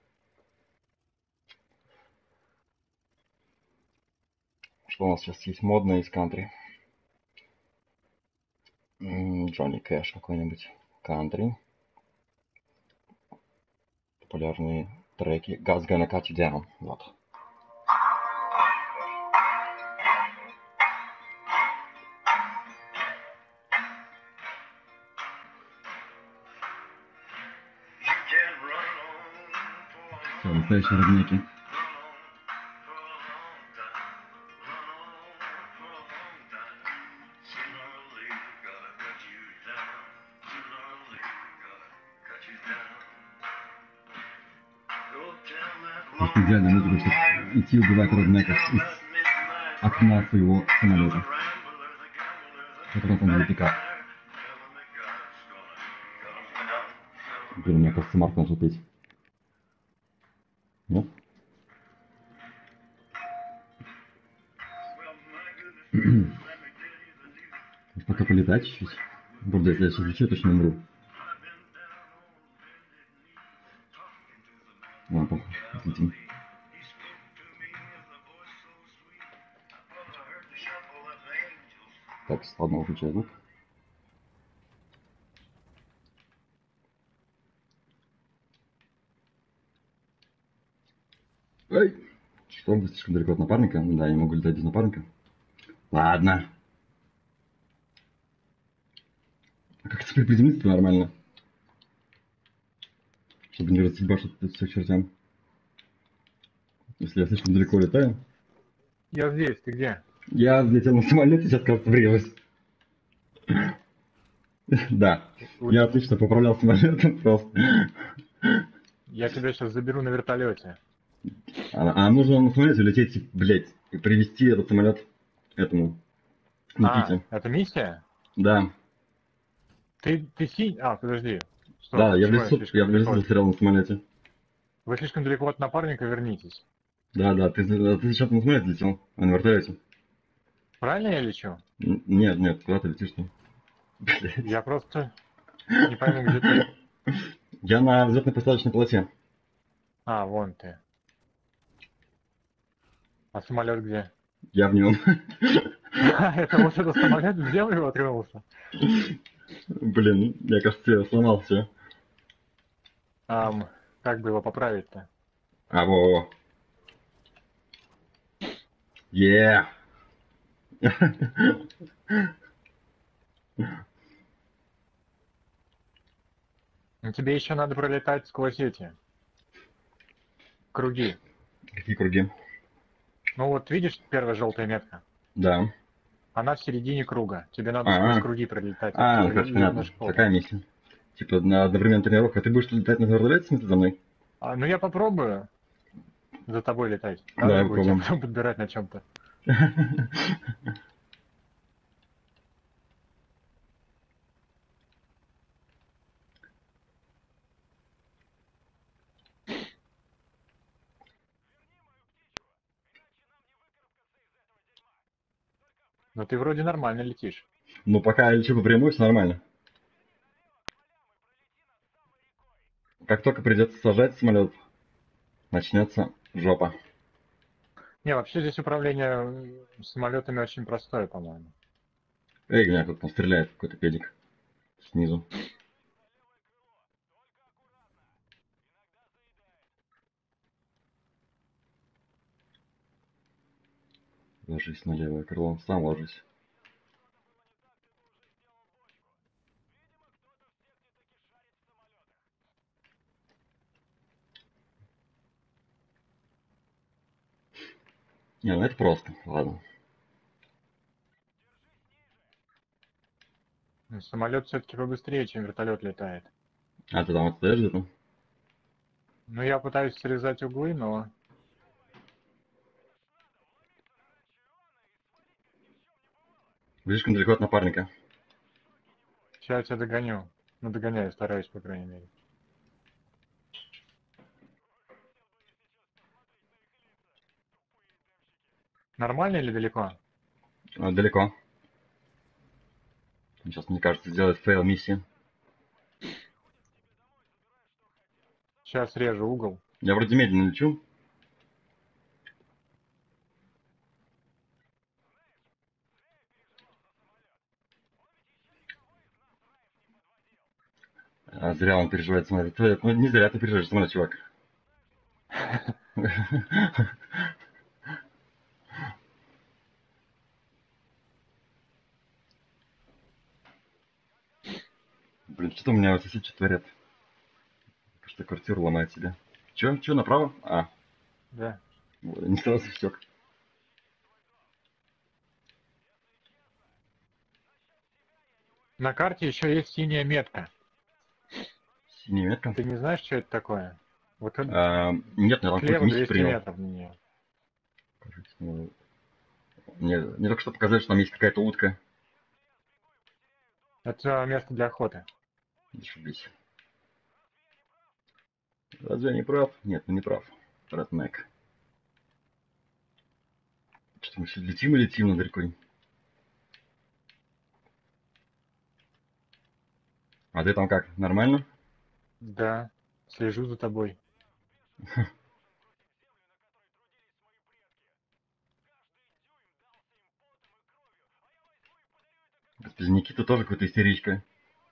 Что у нас сейчас есть модное из кантри? М, Джонни Кэш какой-нибудь. Кантри. популярные треки God's Gonna Cut You Down. Вот. Все, настоящие родники. Просто идеальная музыка, чтобы идти убивать роднеков из окна своего самолета, который там будет пикап. Блин, мне кажется, Марк начал петь. Нет? Пока полетать чуть-чуть. Правда, если я сейчас лечу, я точно умру. Ладно, похуй, летим. Так, ладно, выключаю звук. Ай! Что, вы слишком далеко от напарника? Да, я не могу летать без напарника. Ладно. А как теперь приземлиться нормально? Чтобы не разъебашить тут все к чертям. Если я слишком далеко летаю. Я здесь, ты где? Я взлетел на самолете, сейчас, кажется, врезалась. Да. Я отлично поправлял самолетом просто. Я тебя сейчас заберу на вертолете. А, а нужно на самолете лететь, блять, и привезти этот самолет этому Никите. А, это миссия? Да. Ты, ты синь... А, подожди. Что, Да, я в почему лесу, слишком я в лесу далеко? застрял на самолете. Вы слишком далеко от напарника, вернитесь. Да, да, ты, ты сейчас на самолете летел, а на вертолете. Правильно я лечу? Н- Нет, нет, куда ты летишь там? Блядь. Я просто не пойму, где ты. Я на взлетно-посадочной полосе. А, вон ты. А самолет где? Я в нем. Это вот этот самолет в землю воткнулся? Блин, я, кажется, я сломал все. Ам, как бы его поправить-то? А, во-во. Е. Ну, тебе еще надо пролетать сквозь эти круги. Какие круги? Ну вот видишь первая желтая метка? Да. Она в середине круга. Тебе надо А-а. сквозь круги пролетать. А, Это ну, типа короче, летная понятно. школа. Такая миссия. Типа на одновременно тренировка. Ты будешь летать на вертолете, в смысле, за мной? А, ну я попробую за тобой летать. Давай Надо будет тебя попробуем. потом подбирать на чем-то. Но ты вроде нормально летишь. Ну, пока я лечу по прямой, все нормально. Как только придется сажать самолет, начнется жопа. Не, вообще здесь управление м, самолетами очень простое, по-моему. Эй, меня кто-то там стреляет, какой-то педик снизу. Ложись на левое крыло, сам ложись. Не, ну это просто, ладно. Ну, самолет все-таки побыстрее, чем вертолет летает. А ты там отстоишь где-то? Ну, я пытаюсь срезать углы, но... Слишком далеко от напарника. Сейчас я тебя догоню. Ну, догоняю, стараюсь, по крайней мере. Нормально или далеко? А, далеко. Сейчас, мне кажется, сделает фейл миссии. Сейчас режу угол. Я вроде медленно лечу. А, зря он переживает, смотри. Ты- ну, не зря ты переживаешь, смотри, чувак. Блин, что у меня вот соседи творят? Что квартиру ломает себе. Че? Че, направо? А, Да. не сразу все. На карте еще есть синяя метка. Синяя метка. Ты не знаешь, что это такое? Вот он А, нет, я там какую-то слева миссию двести принял. метров на нее. Кажется, ну, Мне, мне только что показали, что там есть какая-то утка. Это место для охоты. Зашибись. Разве я не прав? Нет, ну не прав. Реднек. Что мы все летим и летим над рекой. А ты там как? Нормально? Да. Слежу за тобой. Господи, Никита тоже какая-то истеричка.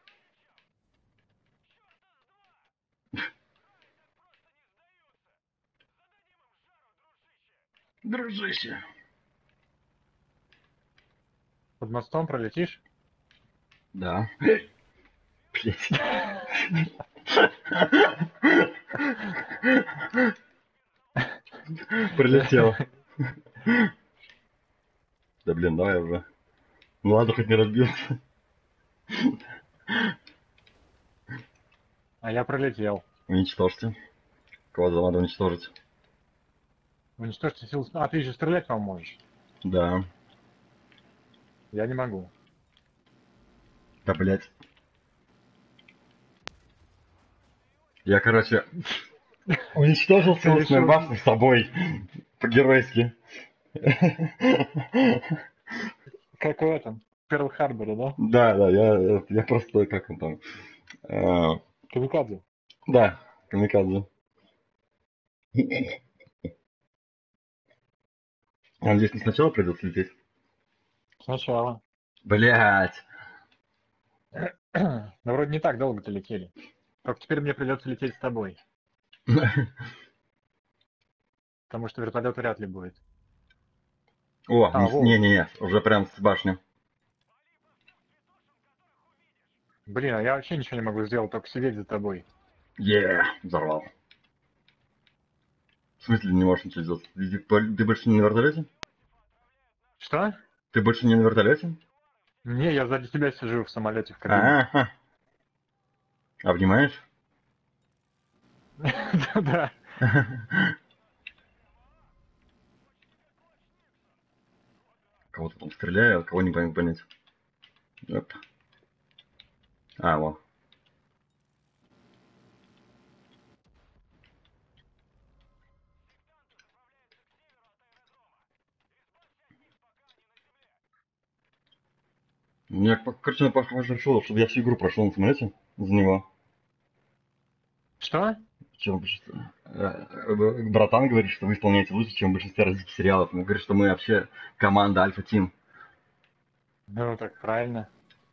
Дружище. Под мостом пролетишь? Да. Блять. Пролетел. Да блин, давай уже. Ну ладно, хоть не разбился. А я пролетел. Уничтожьте. Кого надо уничтожить? Уничтожьте силу... А, ты еще стрелять, по-моему, можешь. Да. Я не могу. Да блять. Я, короче, уничтожил Ты целостную решил- башню с собой. По-геройски. Как в этом. В Перл-Харборе, да? Да, да, я, я просто, как он там, э, Камикадзе. да, камикадзе. А надеюсь, не сначала придется лететь? Сначала. Блять. Но вроде не так долго-то летели. Только теперь мне придется лететь с тобой. Потому что вертолет вряд ли будет. О, А, во. не-не-не, уже прям с башни. Блин, а я вообще ничего не могу сделать, только сидеть за тобой. Е, взорвал. В смысле не можешь ничего сделать? Ты, ты больше не на вертолете? Что? Ты больше не на вертолете? Не, я сзади тебя сижу в самолете в кабине. Ага. Обнимаешь? Да. Кого-то там стреляю, кого не пойму понять. Оп. А, во. У меня, короче, похоже, решил, чтобы я всю игру прошел на самолете за него. Что? Чем братан говорит, что вы исполняете лучше, чем в большинстве российских сериалов. Он говорит, что мы вообще команда Альфа-Тим. Ну, так правильно.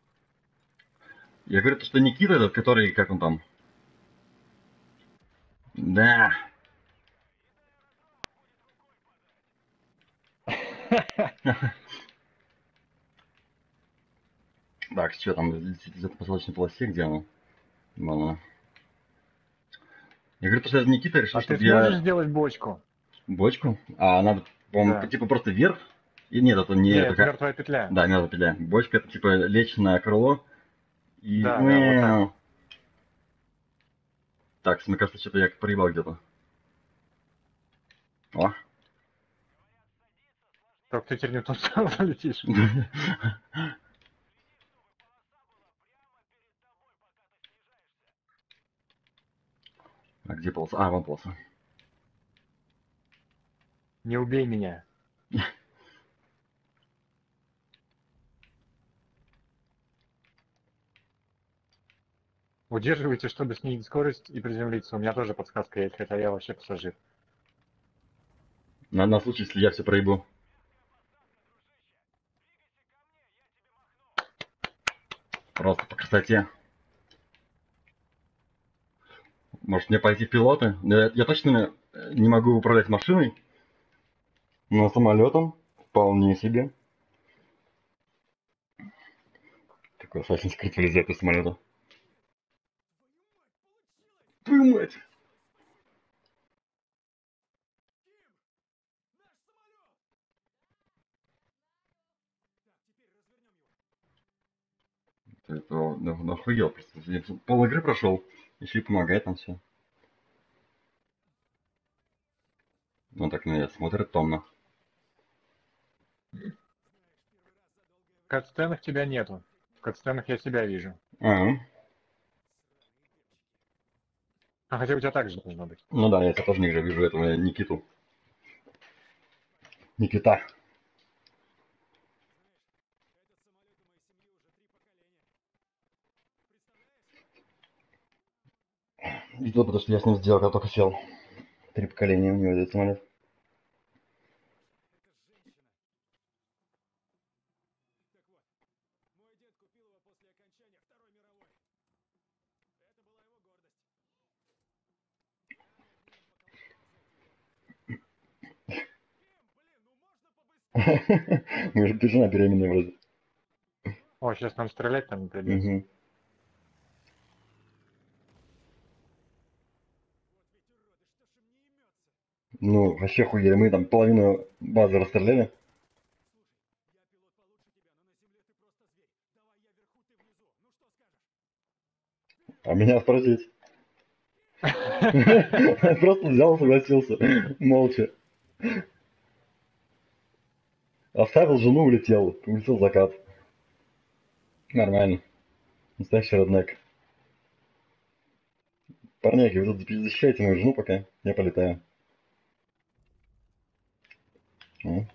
Я говорю, что Никита этот, который, как он там? Да. Так, что там, летит по солнечной полосе, где она? Вон она. Я говорю, что это Никита решил, А ты чтобы сможешь я... сделать бочку? Бочку? А надо, по-моему, Да. типа просто вверх? И нет, это не... Не, это это как- мертвая петля. Да, мертвая петля. Бочка, это типа лечь на крыло и... Да, да, вот так. Так, мне кажется, что-то я проебал где-то. О. Только ты теперь не в ту сторону летишь. А где полоса? А, вон полоса. Не убей меня. Удерживайте, чтобы снизить скорость и приземлиться. У меня тоже подсказка есть, хотя я вообще пассажир. На, на случай, если я все проебу. Просто по красоте. Может мне пойти в пилоты? Я, я точно не могу управлять машиной, но самолетом вполне себе. Такой Assassin's Creed вылезает из самолета. Твою мать! Ты это да, охуел просто. Я тут пол игры прошел, еще и помогает нам все. Он так на меня смотрит томно. В катсценах тебя нету. В катсценах я себя вижу. А, А хотя у тебя так же должно быть. ну да, я тебя тоже ниже вижу этого Никиту. Никита. И то, потому что я с ним сделал, когда только сел. Три поколения у него этот самолет. Мы же жена беременная вроде. О, сейчас нам стрелять там не придется. Угу. Ну, вообще хуели. Мы там половину базы расстреляли. А меня спросить. Просто взял, согласился. Молча. Оставил жену, улетел. Улетел в закат. Нормально. Настоящий роднек. Парняки, вы тут защищаете мою жену пока. Я полетаю. Ну.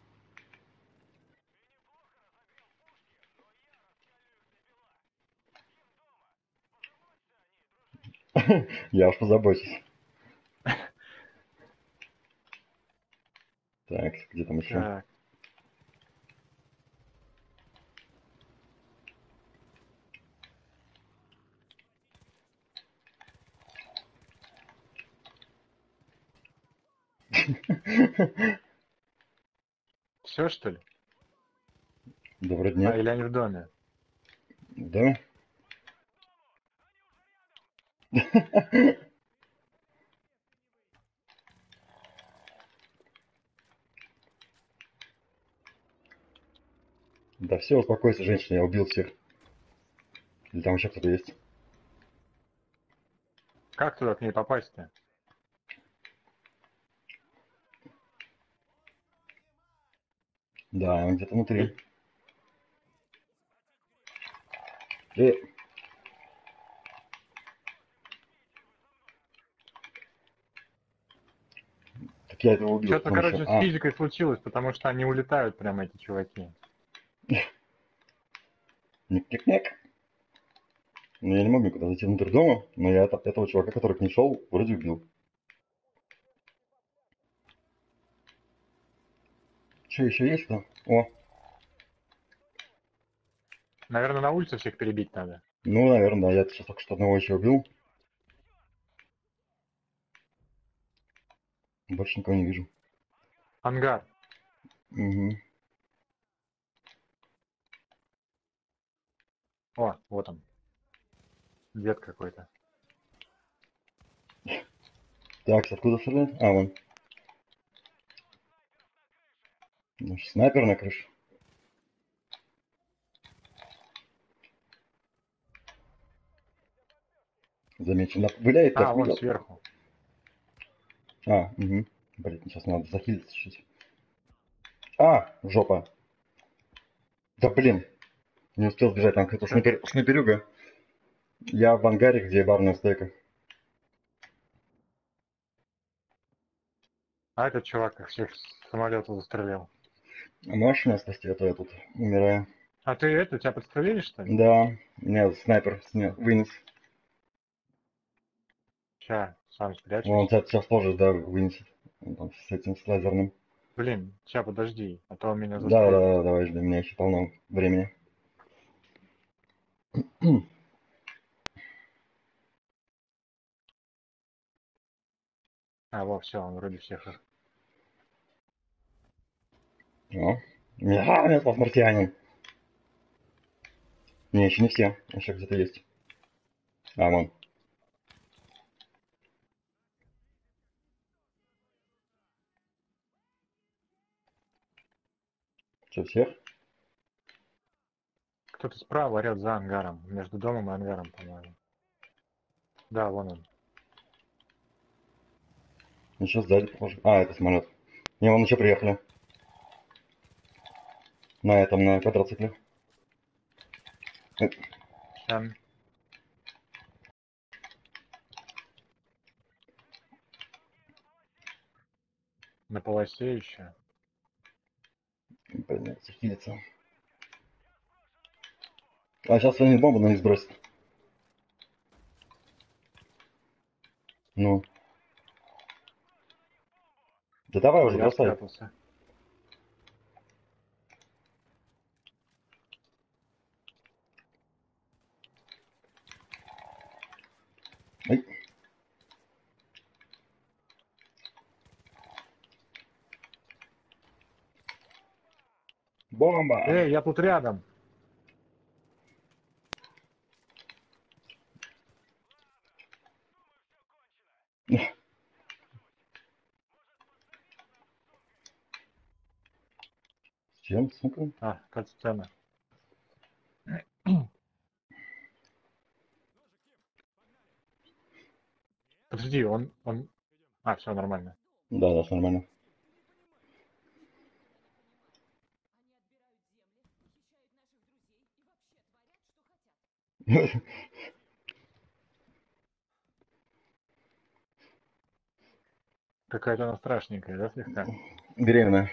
Я уж позабочусь. Так, где там еще? Так. Все, что ли? Да вроде А, нет. или они в доме? Да? Да все, успокойся, женщина, я убил всех. Или там еще кто-то есть? Как туда к ней попасть-то? Да, он где-то внутри. И- Э, так я этого убил, Что-то, потом еще. короче, с А, физикой случилось, потому что они улетают прямо, эти чуваки. ник-ник-ник. Ну я не могу никуда зайти внутрь дома, но я это- этого чувака, который к ней шел, вроде убил. Че, еще есть кто? О, Наверное, на улице всех перебить надо. ну, наверное, да, я сейчас только что одного еще убил. Больше никого не вижу. Ангар. Угу. О, вот он. Дед какой-то. Так, откуда стреляет? А, вон. Значит, снайпер на крыше. Замечен. На- Виляет, А, так вон видел? сверху. А, угу. Блин, сейчас надо захилиться чуть-чуть. А, жопа. Да блин, не успел сбежать, там какая-то Чё? снайпер... снайперюга. Я в ангаре, где барная стойка. А этот чувак их всех с самолета застрелил. А можешь меня спасти, а то я тут умираю. А ты это, тебя подстрелили, что ли? Да, меня снайпер сня- вынес. Ща, сам Вон, спрячусь. тебя сейчас тоже, да, вынесет. Он там с этим, с лазерным. Блин, ща подожди, а то он меня Да, да, застрелит. да, давай, жди, у меня еще полно времени. А, во, все, он вроде всех их. О. А, меня спас марсианин. Не, еще не все. Еще где-то есть. А, вон. Что, всех? Кто-то справа орет за ангаром. Между домом и ангаром, по-моему. Да, вон он. Еще сзади, похоже. А, это самолет. Не, вон еще приехали. На этом, на квадроцикле. Э, Там. На полосе еще. Блин, захилится. А сейчас они бомбу на них сбросят. Ну. Да давай уже, Я бросай. спрятался. Ай. Бомба! Эй, я тут рядом. С чем, сука? А, кат-сцена. Подожди, он, он... А, все нормально. Да, да, всё нормально. Какая-то она страшненькая, да, слегка? Беременная.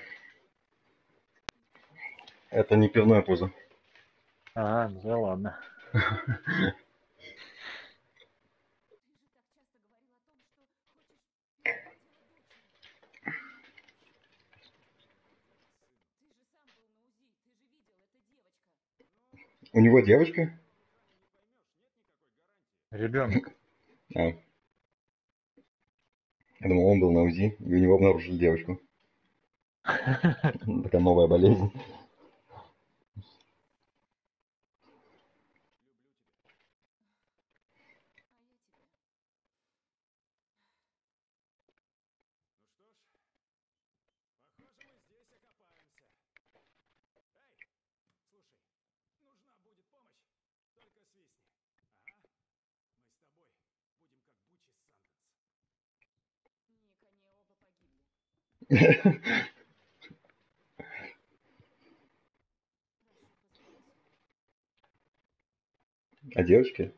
Это не пивное пузо. Ага, ну да ладно. У него девочка? Ребенок. А. Я думал, он был на УЗИ, и у него обнаружили девочку. Такая новая болезнь. А девочки?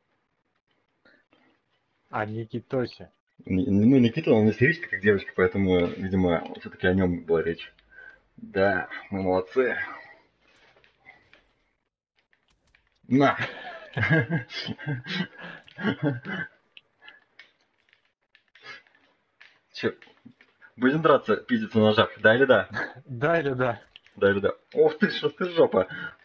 А Никитосе. Ни- Ну, Никита, он истеричка, как девочка, поэтому, видимо, все-таки о нем была речь. Да, мы молодцы. На! Че, будем драться, пиздиться на ножах, да или да? Да или да? Да или да? Ох ты, что ты жопа!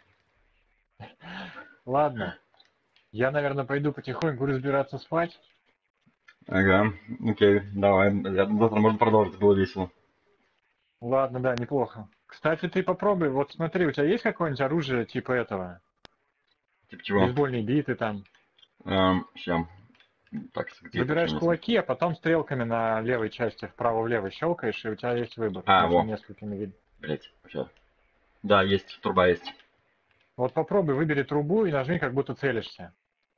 Ладно. Я, наверное, пойду потихоньку разбираться спать. Ага, окей, давай. Я думаю, завтра можно продолжить, было весело. Ладно, да, неплохо. Кстати, ты попробуй, вот смотри, у тебя есть какое-нибудь оружие типа этого? Типа чего? Бейсбольные биты там. Эм, ща. Так, где это Выбираешь вообще место? кулаки, а потом стрелками на левой части вправо-влево щелкаешь, и у тебя есть выбор А, между во, несколькими видами. блять, все. Да, есть, труба есть. Вот попробуй, выбери трубу и нажми, как будто целишься.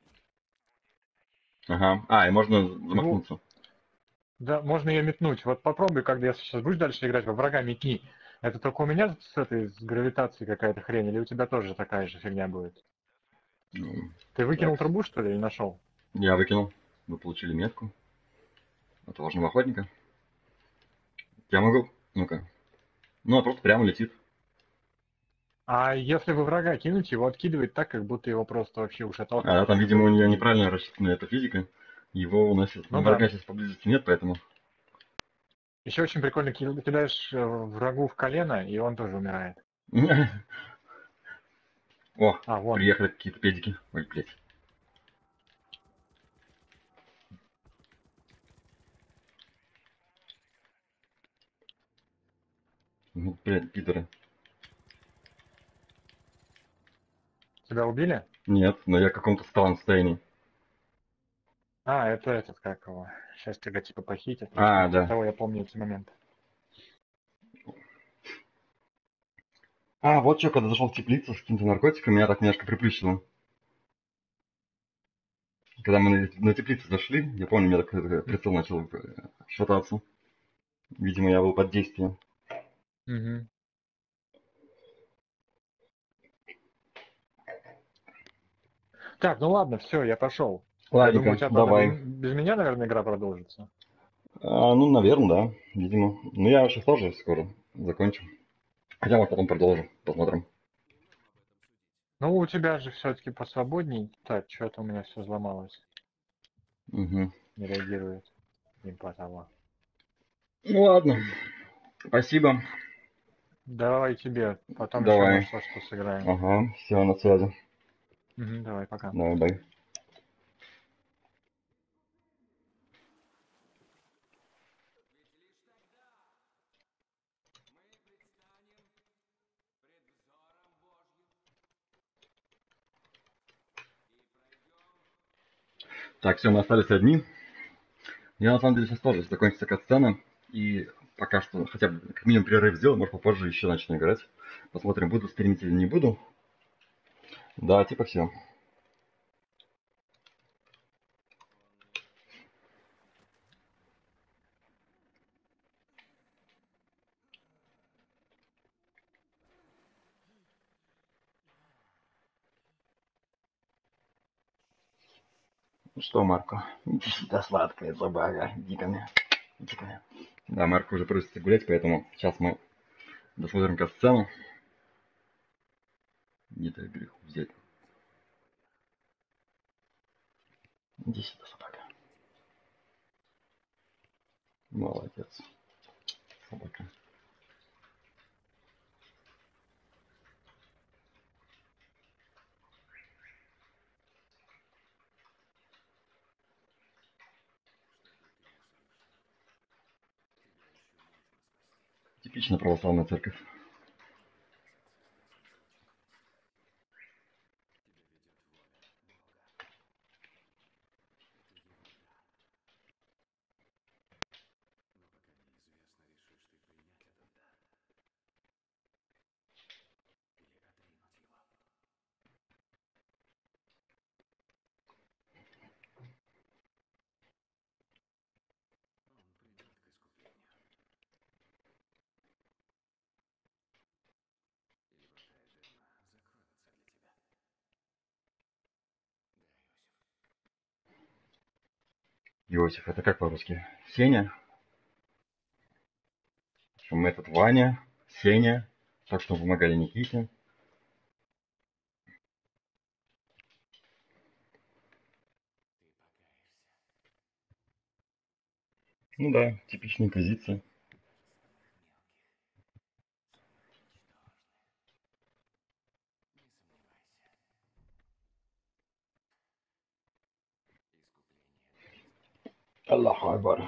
Ага. А, и можно Ну, замахнуться. да, можно ее метнуть. Вот попробуй, когда если сейчас будешь дальше играть, во врага метни. Это только у меня с этой с гравитацией какая-то хрень, или у тебя тоже такая же фигня будет? Ну, Ты так, выкинул трубу, что ли, или нашел? я выкинул. Вы получили метку от важного охотника. Я могу... Ну-ка. Ну, а просто прямо летит. А если вы врага кинуть, его откидывает так, как будто его просто вообще уж А, оттолкнуть там, видимо, у хотят. нее И... неправильно рассчитана эта физика. Его уносит. Ну Ну, да. врага сейчас поблизости нет, поэтому... Еще очень прикольно ки- кидаешь э, врагу в колено, и он тоже умирает. О, А, вон. приехали какие-то педики. Ой, блядь. Ну, блядь, пидоры. Тебя убили? Нет, но я в каком-то странном состоянии. А, это этот, как его. Сейчас тебя типа похитят. или А, что-то типа да. того, я помню эти моменты. А, вот что, когда зашел в теплицу с каким-то наркотиком, меня так немножко приплющило. Когда мы на, на теплицу зашли, я помню, у меня так э, прицел начал э, шататься. Видимо, я был под действием. Мгм. Так, ну ладно, все, я пошел. Я думаю, у Ладненько, тебя, правда, без, давай. без меня, наверное, игра продолжится. А, ну, наверное, да, видимо. Ну, я сейчас тоже скоро закончу. Хотя, может, потом продолжим, посмотрим. Ну, у тебя же все-таки посвободней. Так, что-то у меня все взломалось. Угу. Не реагирует. Не по того. Ну, ладно, спасибо. Давай тебе. Потом еще, Давай. может, во что сыграем. Ага, все, на связи. Мгм, давай, пока. Давай, бай. Так, все, мы остались одни. Я на самом деле сейчас тоже закончится катсцена. И пока что хотя бы как минимум перерыв сделаю, может попозже еще начну играть. Посмотрим, буду стримить или не буду. Да, типа все. Ну что, Марко? Иди сюда, сладкая собака. Иди ко мне. Иди ко мне. Да, Марко уже просится гулять, поэтому сейчас мы досмотрим катсцену. Не дай греху взять. Иди сюда, собака. Молодец. Собака. Типичная православная церковь. Иосиф, это как по-русски? Сеня? Мы этот Ваня, Сеня. Так что помогали Никите. Ну да, типичная инквизиция. Аллаху Акбар.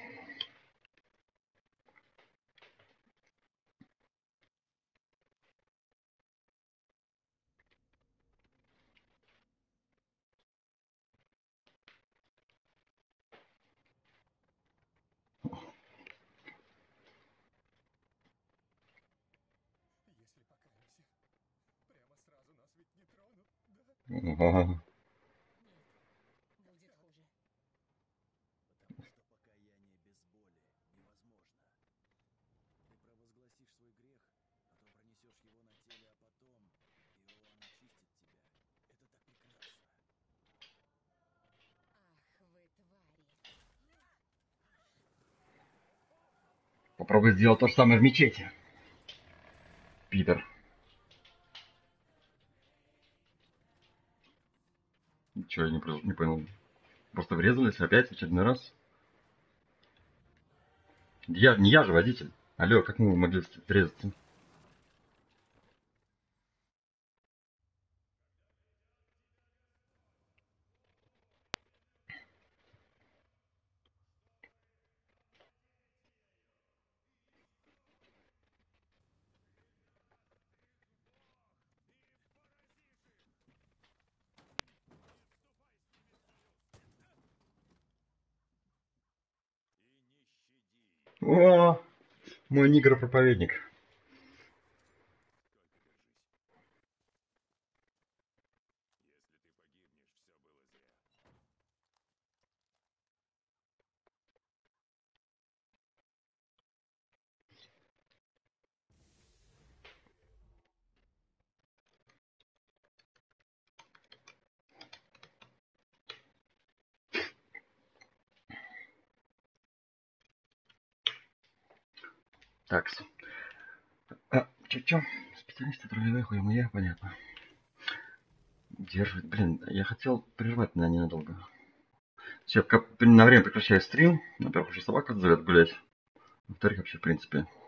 Ага. Попробуй сделать то же самое в мечети. Питер. Ничего я не, не понял. Просто врезались опять в очередной раз. Я, не я же водитель. Алло, как мы могли врезаться? О, мой нигер-проповедник. Так. А, чё-чё? Специалисты троллевые хуя понятно. Держит. Блин, я хотел прервать на ненадолго. Все, на время прекращаю стрим. Во-первых, уже собака зовет гулять. Во-вторых, вообще, в принципе,